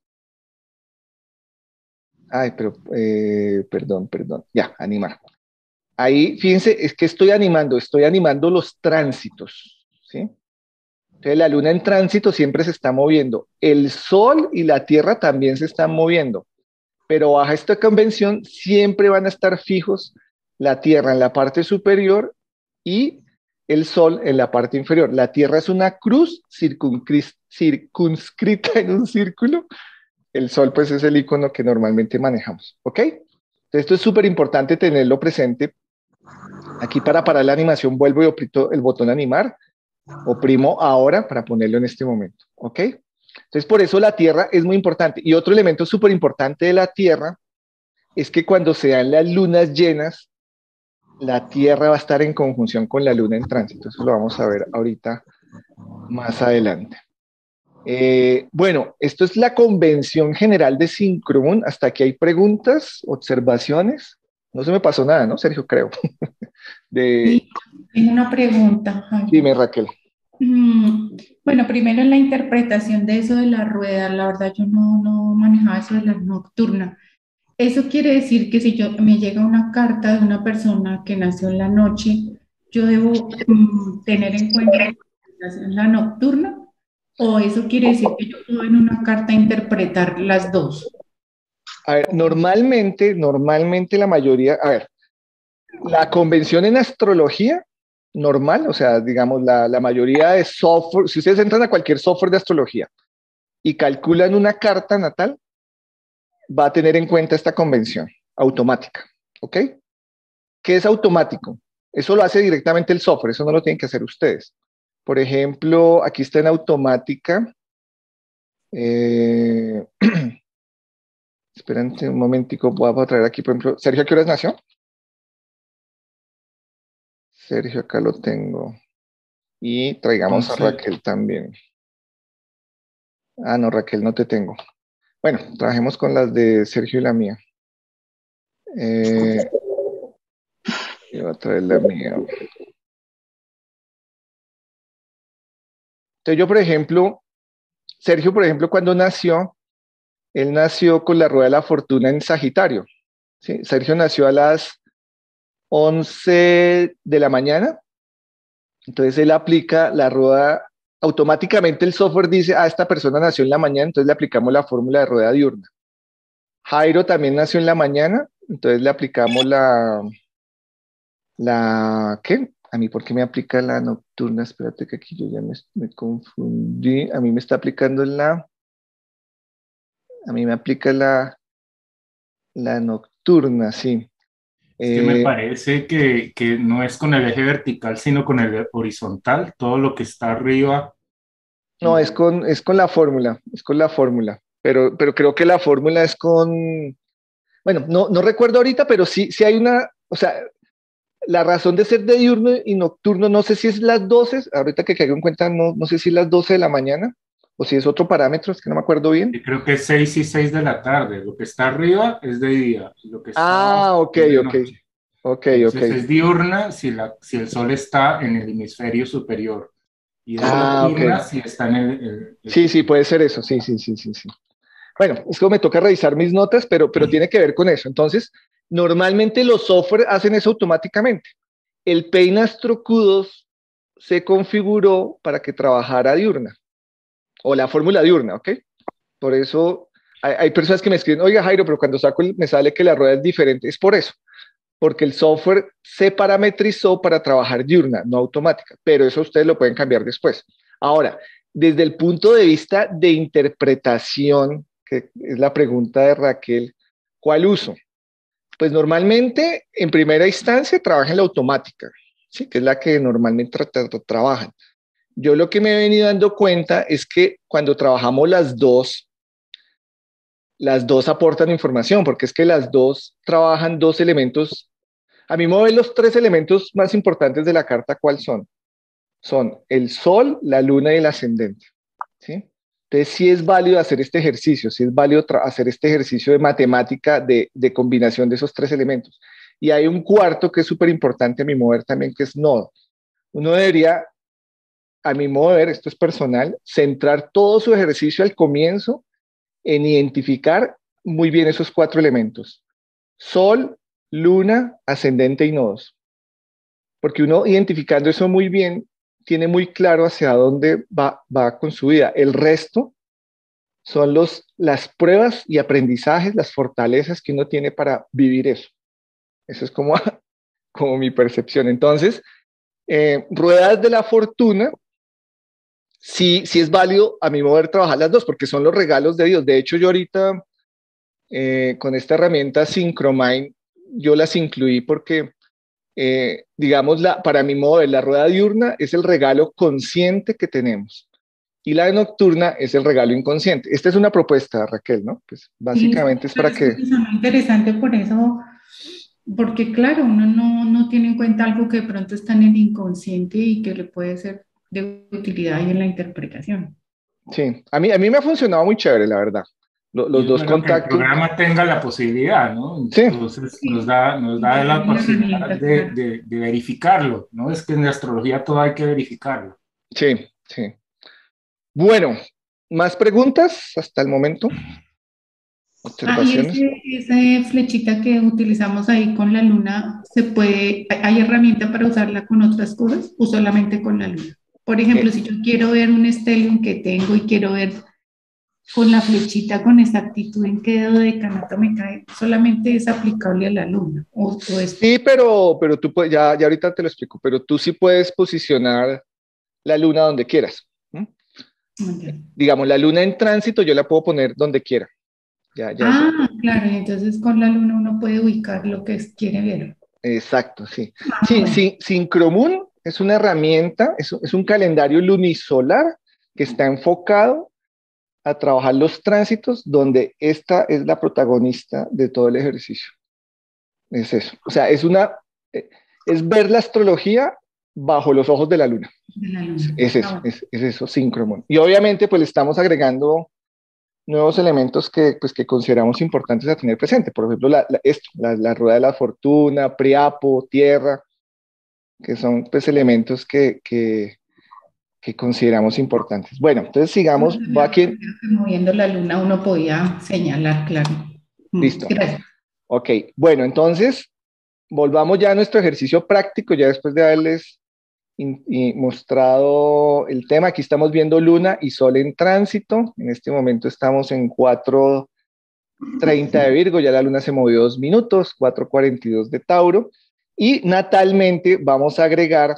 Ay, pero, perdón, ya, animar. Ahí, fíjense, es que estoy animando los tránsitos, ¿sí? Entonces, la luna en tránsito siempre se está moviendo. El Sol y la Tierra también se están moviendo, pero bajo esta convención siempre van a estar fijos la Tierra en la parte superior y el Sol en la parte inferior. La Tierra es una cruz circunscrita en un círculo. El Sol, pues, es el icono que normalmente manejamos, ¿ok? Entonces, esto es súper importante tenerlo presente. Aquí para parar la animación vuelvo y oprimo el botón animar, oprimo ahora para ponerlo en este momento, ¿ok? Entonces, por eso la Tierra es muy importante. Y otro elemento súper importante de la Tierra es que cuando se dan las lunas llenas, la Tierra va a estar en conjunción con la Luna en tránsito. Eso lo vamos a ver ahorita más adelante. Bueno, esto es la convención general de Synchromoon. Hasta aquí hay preguntas, observaciones. No se me pasó nada, ¿no, Sergio? Creo. Sí, tengo una pregunta, Jaime. Dime, Raquel. Bueno, primero en la interpretación de eso de la rueda, la verdad yo no manejaba eso de la nocturna. Eso quiere decir que si me llega una carta de una persona que nació en la noche, yo debo tener en cuenta la nocturna, o eso quiere decir que yo puedo en una carta interpretar las dos. A ver, normalmente la mayoría, a ver, la convención en astrología normal, o sea, digamos, la mayoría de software, si ustedes entran a cualquier software de astrología y calculan una carta natal, va a tener en cuenta esta convención automática, ¿ok? ¿Qué es automático? Eso lo hace directamente el software, eso no lo tienen que hacer ustedes. Por ejemplo, aquí está en automática. Espérense un momentico, voy a traer aquí, por ejemplo, Sergio, ¿a qué horas nació? Sergio, acá lo tengo. Y traigamos a Raquel también. Ah, no, Raquel, no te tengo. Bueno, trabajemos con las de Sergio y la mía. Voy a traer la mía. Entonces yo, por ejemplo, Sergio, por ejemplo, cuando nació, él nació con la rueda de la fortuna en Sagitario. ¿Sí? Sergio nació a las 11 de la mañana. Entonces él aplica la rueda, automáticamente el software dice, esta persona nació en la mañana, entonces le aplicamos la fórmula de rueda diurna. Jairo también nació en la mañana, entonces le aplicamos ¿qué? A mí, ¿por qué me aplica la nocturna? Espérate que aquí yo ya me confundí. A mí me está aplicando a mí me aplica la nocturna, sí. Es que me parece que no es con el eje vertical, sino con el horizontal. Todo lo que está arriba. No, es con la fórmula, Pero creo que la fórmula es con, bueno, no recuerdo ahorita, pero sí hay una, o sea, la razón de ser de diurno y nocturno, no sé si es las 12, ahorita que caigo en cuenta, no sé si es las 12 de la mañana o si es otro parámetro, es que no me acuerdo bien. Y creo que es 6 y 6 de la tarde. Lo que está arriba es de día. Lo que está abajo Ok, es de ok. noche. Ok. Entonces es diurna si el sol está en el hemisferio superior. Y es nocturna Ok. si está en Sí, puede ser eso, sí. Bueno, es como me toca revisar mis notas, pero tiene que ver con eso. Entonces, normalmente los software hacen eso automáticamente. El Peinastro Q2 se configuró para que trabajara diurna, o la fórmula diurna, ¿ok? Por eso hay personas que me escriben, oiga Jairo, pero cuando saco me sale que la rueda es diferente. Es por eso, porque el software se parametrizó para trabajar diurna, no automática, pero eso ustedes lo pueden cambiar después. Ahora, desde el punto de vista de interpretación, que es la pregunta de Raquel, ¿cuál uso? Pues normalmente, en primera instancia, trabaja en la automática, ¿sí? Que es la que normalmente trabajan. Yo lo que me he venido dando cuenta es que cuando trabajamos las dos aportan información, porque es que las dos trabajan dos elementos. A mi modo de ver, los tres elementos más importantes de la carta, ¿cuáles son? Son el sol, la luna y el ascendente, ¿sí? Entonces, sí es válido hacer este ejercicio, sí es válido hacer este ejercicio de matemática de combinación de esos tres elementos. Y hay un cuarto que es súper importante a mi modo de ver también, que es nodo. Uno debería, a mi modo de ver, esto es personal, centrar todo su ejercicio al comienzo en identificar muy bien esos cuatro elementos. Sol, luna, ascendente y nodos. Porque uno identificando eso muy bien, tiene muy claro hacia dónde va con su vida. El resto son las pruebas y aprendizajes, las fortalezas que uno tiene para vivir eso. Eso es como, como mi percepción. Entonces, ruedas de la fortuna, sí es válido a mi modo de trabajar las dos, porque son los regalos de Dios. De hecho, yo ahorita con esta herramienta Synchromine, yo las incluí porque, digamos, para mi modo de la rueda diurna es el regalo consciente que tenemos. Y la de nocturna es el regalo inconsciente. Esta es una propuesta, Raquel, ¿no? Pues básicamente es para que... Es muy interesante por eso, porque claro, uno no tiene en cuenta algo que de pronto está en el inconsciente y que le puede ser de utilidad ahí en la interpretación. Sí, a mí me ha funcionado muy chévere, la verdad. Y Los es dos bueno que el contactos. programa tenga la posibilidad, ¿no? Sí, Entonces nos da la La posibilidad herramienta, claro. de verificarlo, ¿no? Es que en la astrología todo hay que verificarlo. sí, sí. Bueno, ¿más preguntas hasta el momento? Y ¿Observaciones? ese flechita que utilizamos ahí con la luna, ¿hay herramienta para usarla con otras cosas o solamente con la luna? Por ejemplo, Eh, si yo quiero ver un stellium que tengo y quiero ver con la flechita con exactitud en qué dedo de decanato me cae, ¿solamente es aplicable a la luna? ¿O es? sí, pero tú puedes, ya ahorita te lo explico, pero tú sí puedes posicionar la luna donde quieras. ¿Mm? Digamos, la luna en tránsito yo la puedo poner donde quiera. Ya eso. Claro, y entonces con la luna uno puede ubicar lo que quiere ver. Exacto, sí. Sí, Bueno, sí, Syncromoon es una herramienta, es un calendario lunisolar que está enfocado a trabajar los tránsitos donde esta es la protagonista de todo el ejercicio. Es eso. O sea, eh, es ver la astrología bajo los ojos de la luna. de la luna. Es eso, Bueno. es eso, Synchromon. Y obviamente pues le estamos agregando nuevos elementos que consideramos importantes a tener presente. Por ejemplo, la rueda de la fortuna, Priapo, tierra, que son pues elementos que consideramos importantes. Bueno, entonces sigamos, va aquí, Moviendo la luna uno podía señalar, claro. listo. Gracias. Ok, bueno, entonces volvamos ya a nuestro ejercicio práctico, ya después de haberles mostrado el tema. Aquí estamos viendo luna y sol en tránsito. En este momento estamos en 4:30 de Virgo, ya la luna se movió 2 minutos, 4:42 de Tauro. Y natalmente vamos a agregar,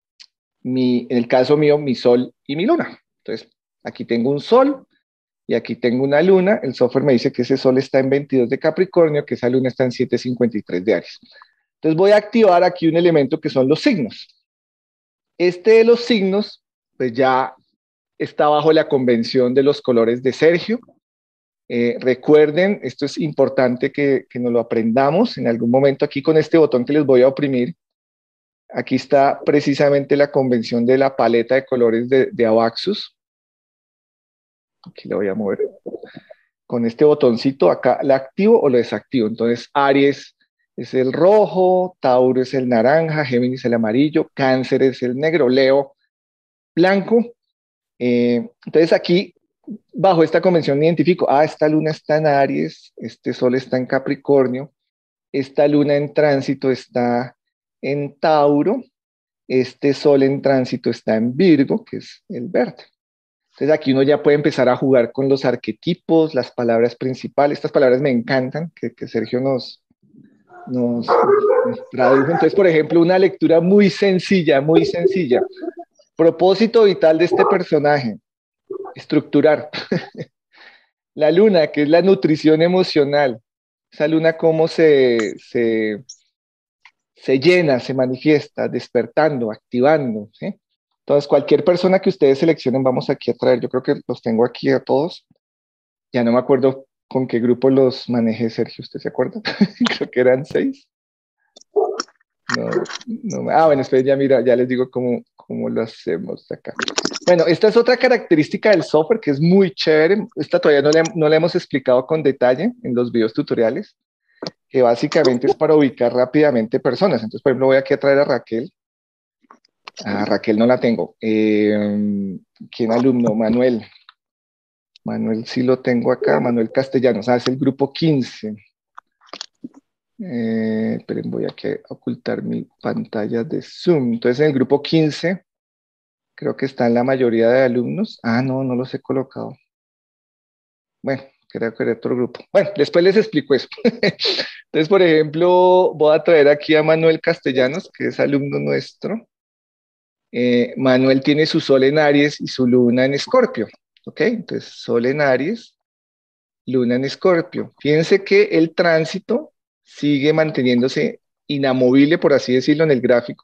en el caso mío, mi sol y mi luna. Entonces, aquí tengo un sol y aquí tengo una luna. El software me dice que ese sol está en 22 de Capricornio, que esa luna está en 7:53 de Aries. Entonces voy a activar aquí un elemento que son los signos. Este de los signos, pues ya está bajo la convención de los colores de Sergio. Recuerden, esto es importante que nos lo aprendamos en algún momento aquí con este botón que les voy a oprimir. Aquí está precisamente la convención de la paleta de colores de Abaxus. Aquí la voy a mover. Con este botoncito acá la activo o lo desactivo. Entonces Aries es el rojo, Tauro es el naranja, Géminis el amarillo, Cáncer es el negro, Leo blanco. Entonces aquí, bajo esta convención, identifico, esta luna está en Aries, este sol está en Capricornio, esta luna en tránsito está en Tauro, este sol en tránsito está en Virgo, que es el verde. Entonces aquí uno ya puede empezar a jugar con los arquetipos, las palabras principales. Estas palabras me encantan, que Sergio nos tradujo. Entonces, por ejemplo, una lectura muy sencilla, muy sencilla. Propósito vital de este personaje: estructurar. La luna, que es la nutrición emocional. Esa luna cómo se llena, se manifiesta, despertando, activando, ¿sí? Entonces, cualquier persona que ustedes seleccionen, vamos aquí a traer, yo creo que los tengo aquí a todos. Ya no me acuerdo con qué grupo los manejé, Sergio, ¿usted se acuerda? Creo que eran 6. Bueno, esperen, ya mira, ya les digo cómo lo hacemos acá. Bueno, esta es otra característica del software que es muy chévere. Esta todavía no la hemos explicado con detalle en los videos tutoriales, que básicamente es para ubicar rápidamente personas. Entonces, por ejemplo, voy aquí a traer a Raquel. A Raquel no la tengo. ¿Quién alumno? Manuel. Manuel sí lo tengo acá. Manuel Castellanos. Es el grupo 15. Esperen, voy aquí a ocultar mi pantalla de Zoom. Entonces, en el grupo 15, creo que están la mayoría de alumnos. No los he colocado. Bueno, creo que era otro grupo. Bueno, después les explico eso. Entonces, por ejemplo, voy a traer aquí a Manuel Castellanos, que es alumno nuestro. Manuel tiene su sol en Aries y su luna en Escorpio. ¿Ok? Entonces, sol en Aries, luna en Escorpio. Fíjense que el tránsito sigue manteniéndose inamovible, por así decirlo, en el gráfico.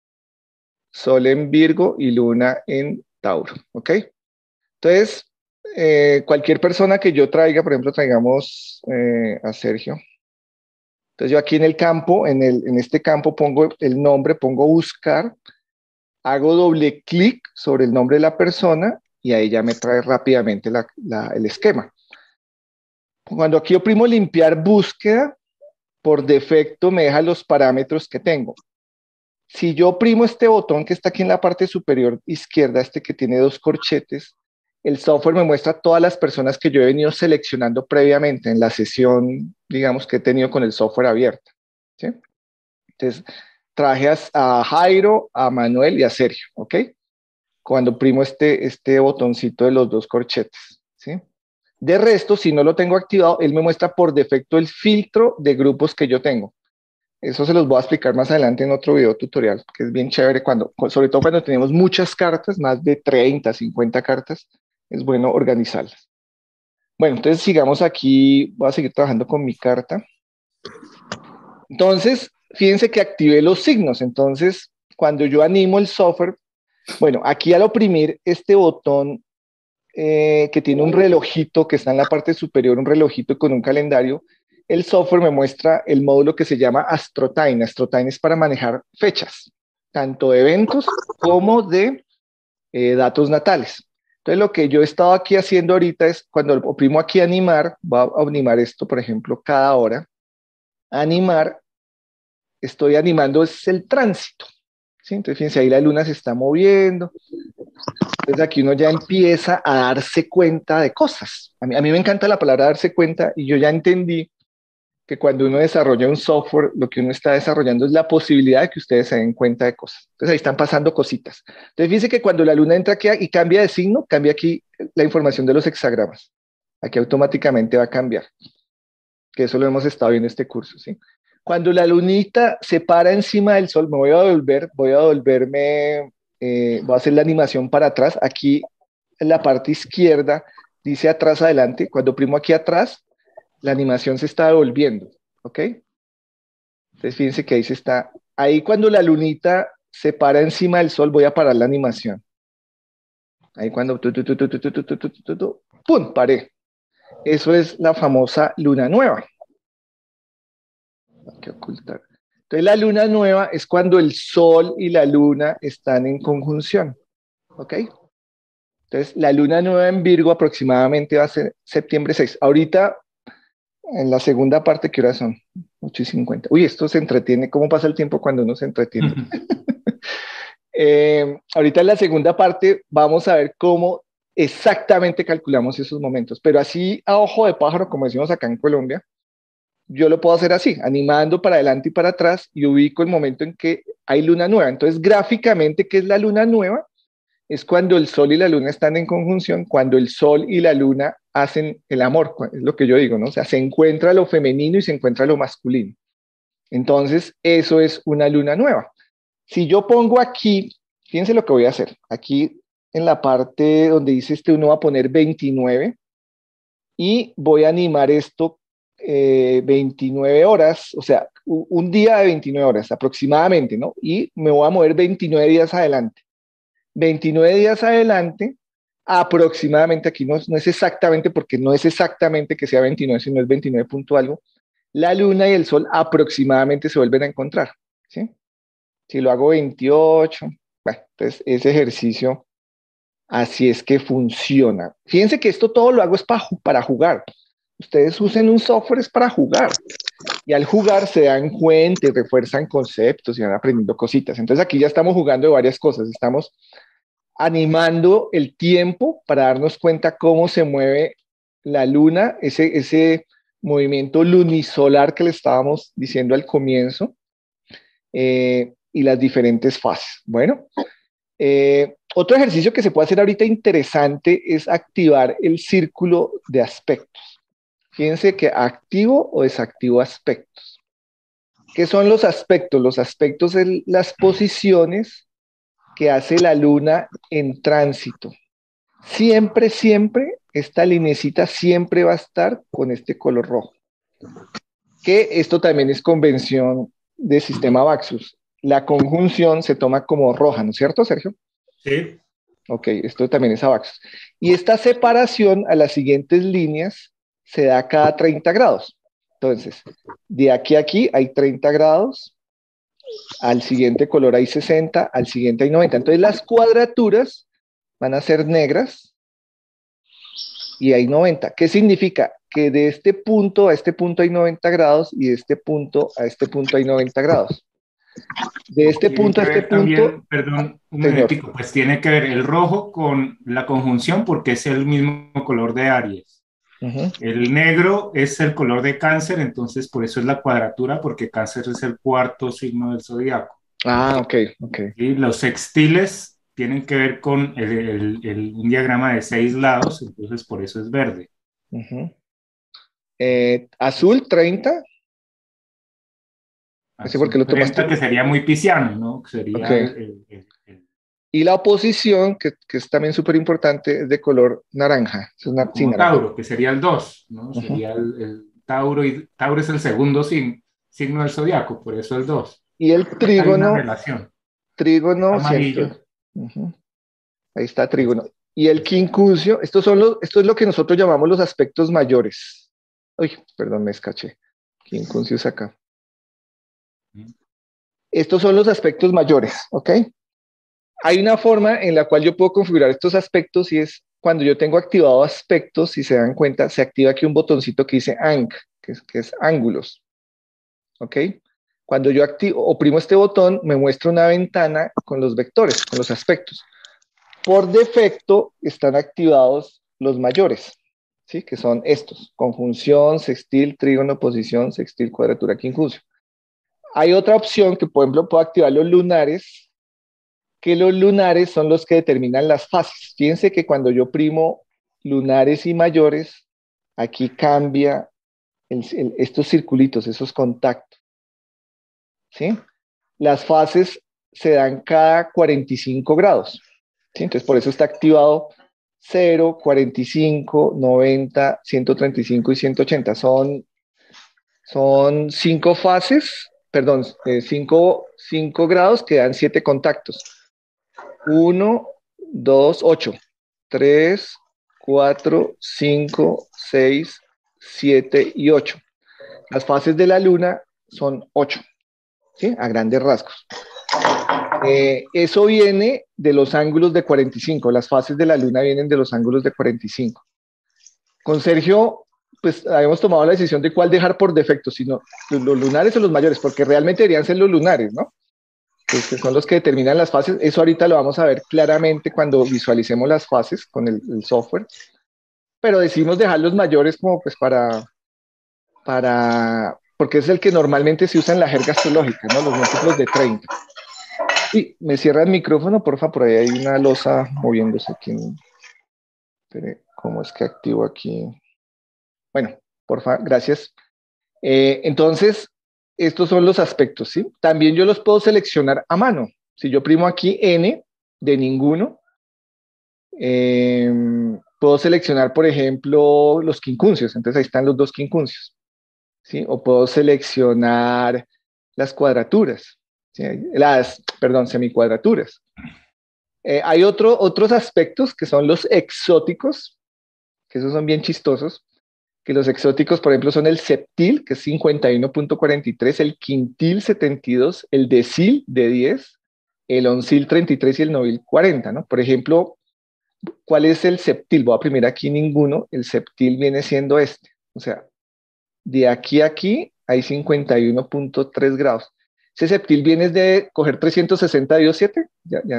Sol en Virgo y luna en Tauro. ¿Ok? Entonces, cualquier persona que yo traiga, por ejemplo, traigamos a Sergio. Entonces yo aquí en el campo, en este campo pongo el nombre, pongo buscar, hago doble clic sobre el nombre de la persona y ahí ya me trae rápidamente el esquema. Cuando aquí oprimo limpiar búsqueda, por defecto me deja los parámetros que tengo. Si yo oprimo este botón que está aquí en la parte superior izquierda, este que tiene 2 corchetes, el software me muestra todas las personas que yo he venido seleccionando previamente en la sesión, digamos, que he tenido con el software abierto, ¿sí? Entonces, traje a Jairo, a Manuel y a Sergio, ¿ok? Cuando oprimo este botoncito de los 2 corchetes, ¿sí? De resto, si no lo tengo activado, él me muestra por defecto el filtro de grupos que yo tengo. Eso se los voy a explicar más adelante en otro video tutorial, que es bien chévere sobre todo cuando tenemos muchas cartas, más de 30, 50 cartas, es bueno organizarlas. Bueno, entonces sigamos aquí, voy a seguir trabajando con mi carta. Entonces, fíjense que activé los signos. Entonces, cuando yo animo el software, bueno, aquí al oprimir este botón que tiene un relojito que está en la parte superior, un relojito con un calendario, el software me muestra el módulo que se llama AstroTime. AstroTime es para manejar fechas, tanto de eventos como de datos natales. Entonces, lo que yo he estado aquí haciendo ahorita es, cuando oprimo aquí animar, voy a animar esto, por ejemplo, cada hora. Animar, estoy animando es el tránsito, ¿sí? Entonces, fíjense, ahí la luna se está moviendo. Entonces, aquí uno ya empieza a darse cuenta de cosas. A mí me encanta la palabra darse cuenta y yo ya entendí que cuando uno desarrolla un software, lo que uno está desarrollando es la posibilidad de que ustedes se den cuenta de cosas. Entonces ahí están pasando cositas. Entonces fíjense que cuando la luna entra aquí y cambia de signo, cambia aquí la información de los hexagramas. Aquí automáticamente va a cambiar. Que eso lo hemos estado viendo en este curso, ¿sí? Cuando la lunita se para encima del sol, me voy a voy a hacer la animación para atrás. Aquí en la parte izquierda dice atrás, adelante. Cuando oprimo aquí atrás, la animación se está devolviendo, ¿ok? Entonces fíjense que ahí se está, ahí cuando la lunita se para encima del sol, voy a parar la animación. Ahí cuando, ¡pum!, paré. Eso es la famosa luna nueva. Hay que ocultar. Entonces la luna nueva es cuando el sol y la luna están en conjunción, ¿ok? Entonces la luna nueva en Virgo aproximadamente va a ser septiembre 6. Ahorita en la segunda parte, ¿qué horas son? 8:50. Uy, esto se entretiene. ¿Cómo pasa el tiempo cuando uno se entretiene? Ahorita en la segunda parte vamos a ver cómo exactamente calculamos esos momentos. Pero así a ojo de pájaro, como decimos acá en Colombia, yo lo puedo hacer así, animando para adelante y para atrás y ubico el momento en que hay luna nueva. Entonces, gráficamente, ¿qué es la luna nueva? Es cuando el sol y la luna están en conjunción, cuando el sol y la luna hacen el amor, es lo que yo digo, ¿no? O sea, se encuentra lo femenino y se encuentra lo masculino. Entonces, eso es una luna nueva. Si yo pongo aquí, fíjense lo que voy a hacer. Aquí en la parte donde dice uno va a poner 29 y voy a animar esto 29 horas, o sea, un día de 29 horas aproximadamente, ¿no? Y me voy a mover 29 días adelante. 29 días adelante, aproximadamente, aquí no es exactamente, porque no es exactamente que sea 29, sino es 29 punto algo, la luna y el sol aproximadamente se vuelven a encontrar, ¿sí? Si lo hago 28, bueno, entonces ese ejercicio, así es que funciona. Fíjense que esto todo lo hago es para jugar. Ustedes usen un software es para jugar. Y al jugar se dan cuenta y refuerzan conceptos y van aprendiendo cositas. Entonces aquí ya estamos jugando de varias cosas. Estamos animando el tiempo para darnos cuenta cómo se mueve la luna, ese movimiento lunisolar que le estábamos diciendo al comienzo, y las diferentes fases. Bueno, otro ejercicio que se puede hacer ahorita interesante es activar el círculo de aspectos. Fíjense que activo o desactivo aspectos. ¿Qué son los aspectos? Los aspectos son las posiciones que hace la luna en tránsito. Siempre, siempre, esta linecita siempre va a estar con este color rojo. Que esto también es convención del sistema Baxus. La conjunción se toma como roja, ¿no es cierto, Sergio? Sí. Ok, esto también es a Baxus. Y esta separación a las siguientes líneas se da cada 30 grados. Entonces, de aquí a aquí hay 30 grados, al siguiente color hay 60, al siguiente hay 90. Entonces las cuadraturas van a ser negras y hay 90. ¿Qué significa? Que de este punto a este punto hay 90 grados y de este punto a este punto hay 90 grados. De este Tiene punto que a este ver punto, también, perdón, un señor. momentico, pues tiene que ver el rojo con la conjunción porque es el mismo color de Aries. El negro es el color de Cáncer, entonces por eso es la cuadratura, porque Cáncer es el cuarto signo del zodiaco. Ah, ok, ok. Y los sextiles tienen que ver con un diagrama de 6 lados, entonces por eso es verde. Azul 30. Ese porque Azul lo 30, tomaste. que sería muy pisciano, ¿no? Sería Okay. Y la oposición, que es también súper importante, es de color naranja. Es sí, como naranja. Tauro, que sería el 2, ¿no? Sería el Tauro, y Tauro es el segundo signo del zodiaco, por eso el 2. Y el Hay una trígono, relación. Es trígono amarillo. siempre. Ahí está trígono. Y el quincuncio, esto es lo que nosotros llamamos los aspectos mayores. Uy, perdón, me escaché. Quincuncio es acá. Estos son los aspectos mayores, ¿ok? Hay una forma en la cual yo puedo configurar estos aspectos y es cuando yo tengo activado aspectos, si se dan cuenta, se activa aquí un botoncito que dice ANG, que es ángulos, ¿ok? Cuando yo oprimo este botón, me muestra una ventana con los vectores, con los aspectos. Por defecto están activados los mayores, ¿sí? Que son estos: conjunción, sextil, trígono, posición, sextil, cuadratura, quincuncio. Hay otra opción que, por ejemplo, puedo activar los lunares, que los lunares son los que determinan las fases. Fíjense que cuando yo primo lunares y mayores, aquí cambia estos circulitos, esos contactos, ¿sí? Las fases se dan cada 45 grados, ¿sí? Entonces, por eso está activado 0, 45, 90, 135 y 180. Son 5 fases, perdón, 5 grados que dan 7 contactos. 1, 2, 8, 3, 4, 5, 6, 7 y 8. Las fases de la luna son 8, ¿sí? A grandes rasgos. Eso viene de los ángulos de 45. Las fases de la luna vienen de los ángulos de 45. Con Sergio, pues habíamos tomado la decisión de cuál dejar por defecto, si no, los lunares o los mayores, porque realmente deberían ser los lunares, ¿no? Pues que son los que determinan las fases. Eso ahorita lo vamos a ver claramente cuando visualicemos las fases con el software. Pero decidimos dejar los mayores como pues porque es el que normalmente se usa en la jerga astrológica, ¿no? Los múltiplos de 30. Sí, me cierra el micrófono, porfa, por ahí hay una losa moviéndose aquí. Espere, ¿cómo es que activo aquí? Bueno, porfa, gracias. Entonces, estos son los aspectos, ¿sí? También yo los puedo seleccionar a mano. Si yo primo aquí N de ninguno, Puedo seleccionar, por ejemplo, los quincuncios. Entonces ahí están los dos quincuncios, ¿sí? O puedo seleccionar las cuadraturas, ¿sí? Perdón, semicuadraturas. Hay otros aspectos que son los exóticos, que esos son bien chistosos, que los exóticos, por ejemplo, son el septil, que es 51.43, el quintil 72, el decil de 10, el oncil 33 y el novil 40, ¿no? Por ejemplo, ¿cuál es el septil? Voy a imprimir aquí ninguno. El septil viene siendo este. O sea, de aquí a aquí hay 51.3 grados. Ese septil viene de coger 360 dividido 7.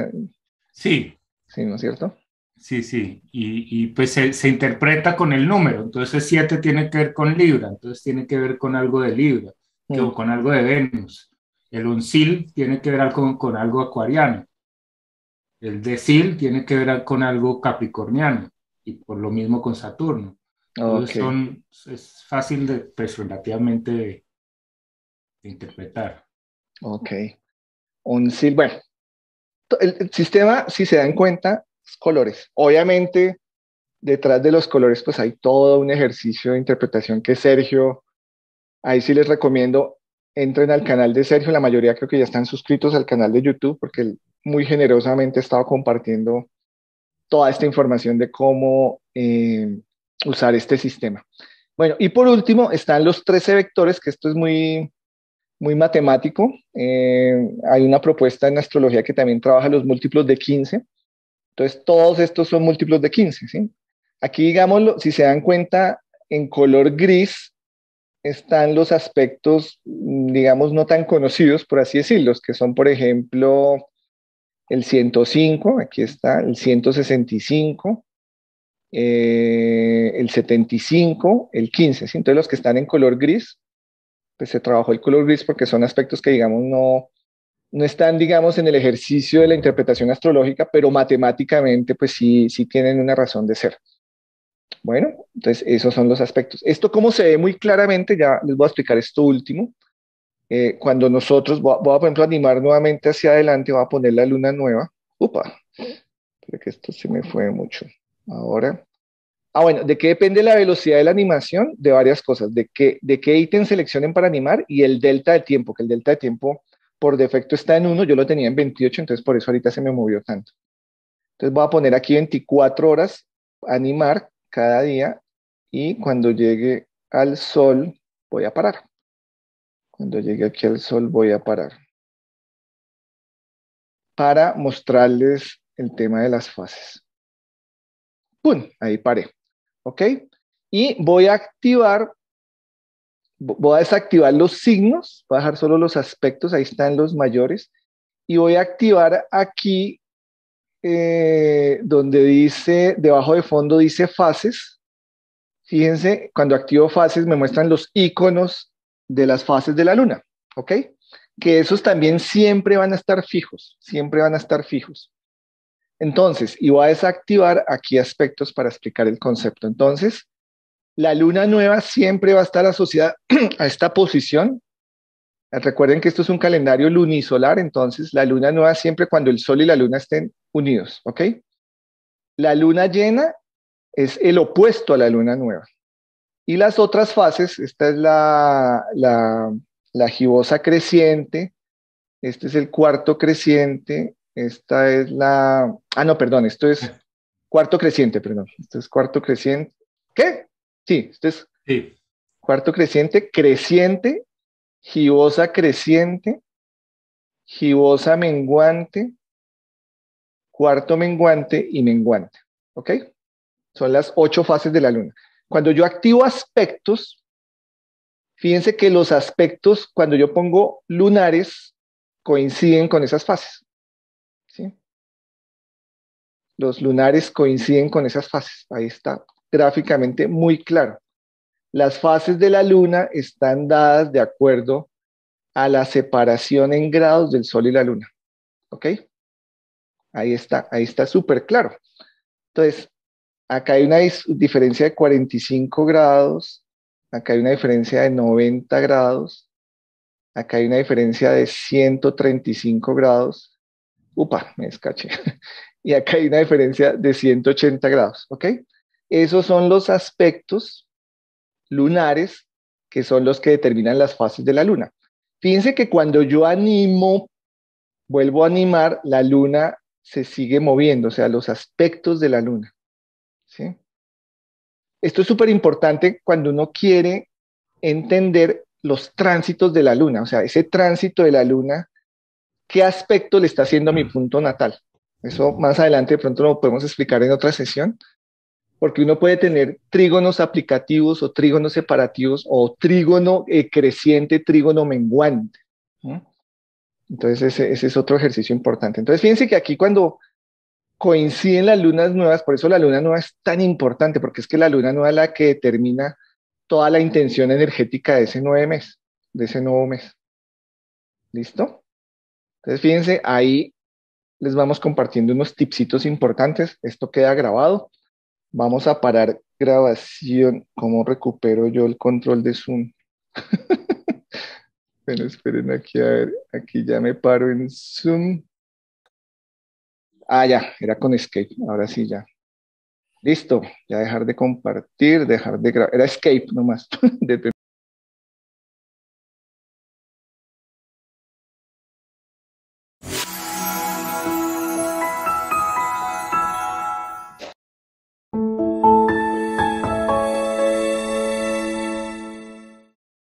Sí. Sí, ¿no es cierto? Sí, sí, y pues se interpreta con el número, entonces 7 tiene que ver con Libra, entonces tiene que ver con algo de Libra, o con algo de Venus. El uncil tiene que ver con algo acuariano, el decil tiene que ver con algo capricorniano, y por lo mismo con Saturno. Entonces es fácil pues, relativamente de interpretar. Ok. Uncil, bueno, el sistema, si se dan cuenta, es colores. Obviamente, detrás de los colores, pues hay todo un ejercicio de interpretación que Sergio, ahí sí les recomiendo, entren al canal de Sergio, la mayoría creo que ya están suscritos al canal de YouTube, porque él muy generosamente ha estado compartiendo toda esta información de cómo usar este sistema. Bueno, y por último están los 13 vectores, que esto es muy matemático. Hay una propuesta en astrología que también trabaja los múltiplos de 15. Entonces, todos estos son múltiplos de 15, ¿sí? Aquí, digámoslo, si se dan cuenta, en color gris están los aspectos, digamos, no tan conocidos, por así decirlo, que son, por ejemplo, el 105, aquí está, el 165, el 75, el 15, ¿sí? Entonces, los que están en color gris, pues se trabajó el color gris porque son aspectos que, digamos, no están, digamos, en el ejercicio de la interpretación astrológica, pero matemáticamente, pues sí tienen una razón de ser. Bueno, entonces esos son los aspectos. Esto como se ve muy claramente, ya les voy a explicar esto último. Cuando nosotros, voy a, por ejemplo, animar nuevamente hacia adelante, voy a poner la luna nueva. Upa, porque esto se me fue mucho. Ahora. Bueno, ¿de qué depende la velocidad de la animación? De varias cosas. De qué ítem seleccionen para animar y el delta de tiempo, que el delta de tiempo por defecto está en 1, yo lo tenía en 28, entonces por eso ahorita se me movió tanto. Entonces voy a poner aquí 24 horas, animar cada día, y cuando llegue al sol voy a parar. Cuando llegue aquí al sol voy a parar. Para mostrarles el tema de las fases. ¡Pum! Ahí paré. ¿Ok? Y voy a desactivar los signos, voy a dejar solo los aspectos, ahí están los mayores, y voy a activar aquí donde dice, debajo de fondo dice fases. Fíjense, cuando activo fases me muestran los iconos de las fases de la luna, ¿ok? Que esos también siempre van a estar fijos, siempre van a estar fijos. Entonces, y voy a desactivar aquí aspectos para explicar el concepto. Entonces, la luna nueva siempre va a estar asociada a esta posición. Recuerden que esto es un calendario lunisolar, entonces la luna nueva siempre cuando el sol y la luna estén unidos, ¿ok? La luna llena es el opuesto a la luna nueva. Y las otras fases, esta es la gibosa creciente, este es el cuarto creciente, esta es no, perdón, esto es cuarto creciente, perdón, esto es cuarto creciente. ¿Qué? Sí, esto es cuarto creciente, creciente, gibosa creciente, gibosa menguante, cuarto menguante y menguante, ¿ok? Son las 8 fases de la luna. Cuando yo activo aspectos, fíjense que los aspectos, cuando yo pongo lunares, coinciden con esas fases, ¿sí? Los lunares coinciden con esas fases. Ahí está gráficamente muy claro. Las fases de la luna están dadas de acuerdo a la separación en grados del sol y la luna, ¿ok? Ahí está súper claro. Entonces, acá hay una diferencia de 45 grados, acá hay una diferencia de 90 grados, acá hay una diferencia de 135 grados. Upa, me escaché. y acá hay una diferencia de 180 grados, ¿ok? Esos son los aspectos lunares que son los que determinan las fases de la luna. Fíjense que cuando yo animo, vuelvo a animar, la luna se sigue moviendo, o sea, los aspectos de la luna, ¿sí? Esto es súper importante cuando uno quiere entender los tránsitos de la luna, o sea, ese tránsito de la luna, ¿qué aspecto le está haciendo a mi punto natal? Eso más adelante de pronto lo podemos explicar en otra sesión, porque uno puede tener trígonos aplicativos o trígonos separativos o trígono creciente, trígono menguante, ¿no? Entonces ese es otro ejercicio importante. Entonces fíjense que aquí cuando coinciden las lunas nuevas, por eso la luna nueva es tan importante, porque es que la luna nueva es la que determina toda la intención energética de ese de ese nuevo mes. ¿Listo? Entonces fíjense, ahí les vamos compartiendo unos tipsitos importantes. Esto queda grabado. Vamos a parar grabación. ¿Cómo recupero yo el control de Zoom? Bueno, esperen aquí, a ver. Aquí ya me paro en Zoom. Ah, ya, era con Escape. Ahora sí, ya. Listo. Ya dejar de compartir, dejar de grabar. Era Escape nomás.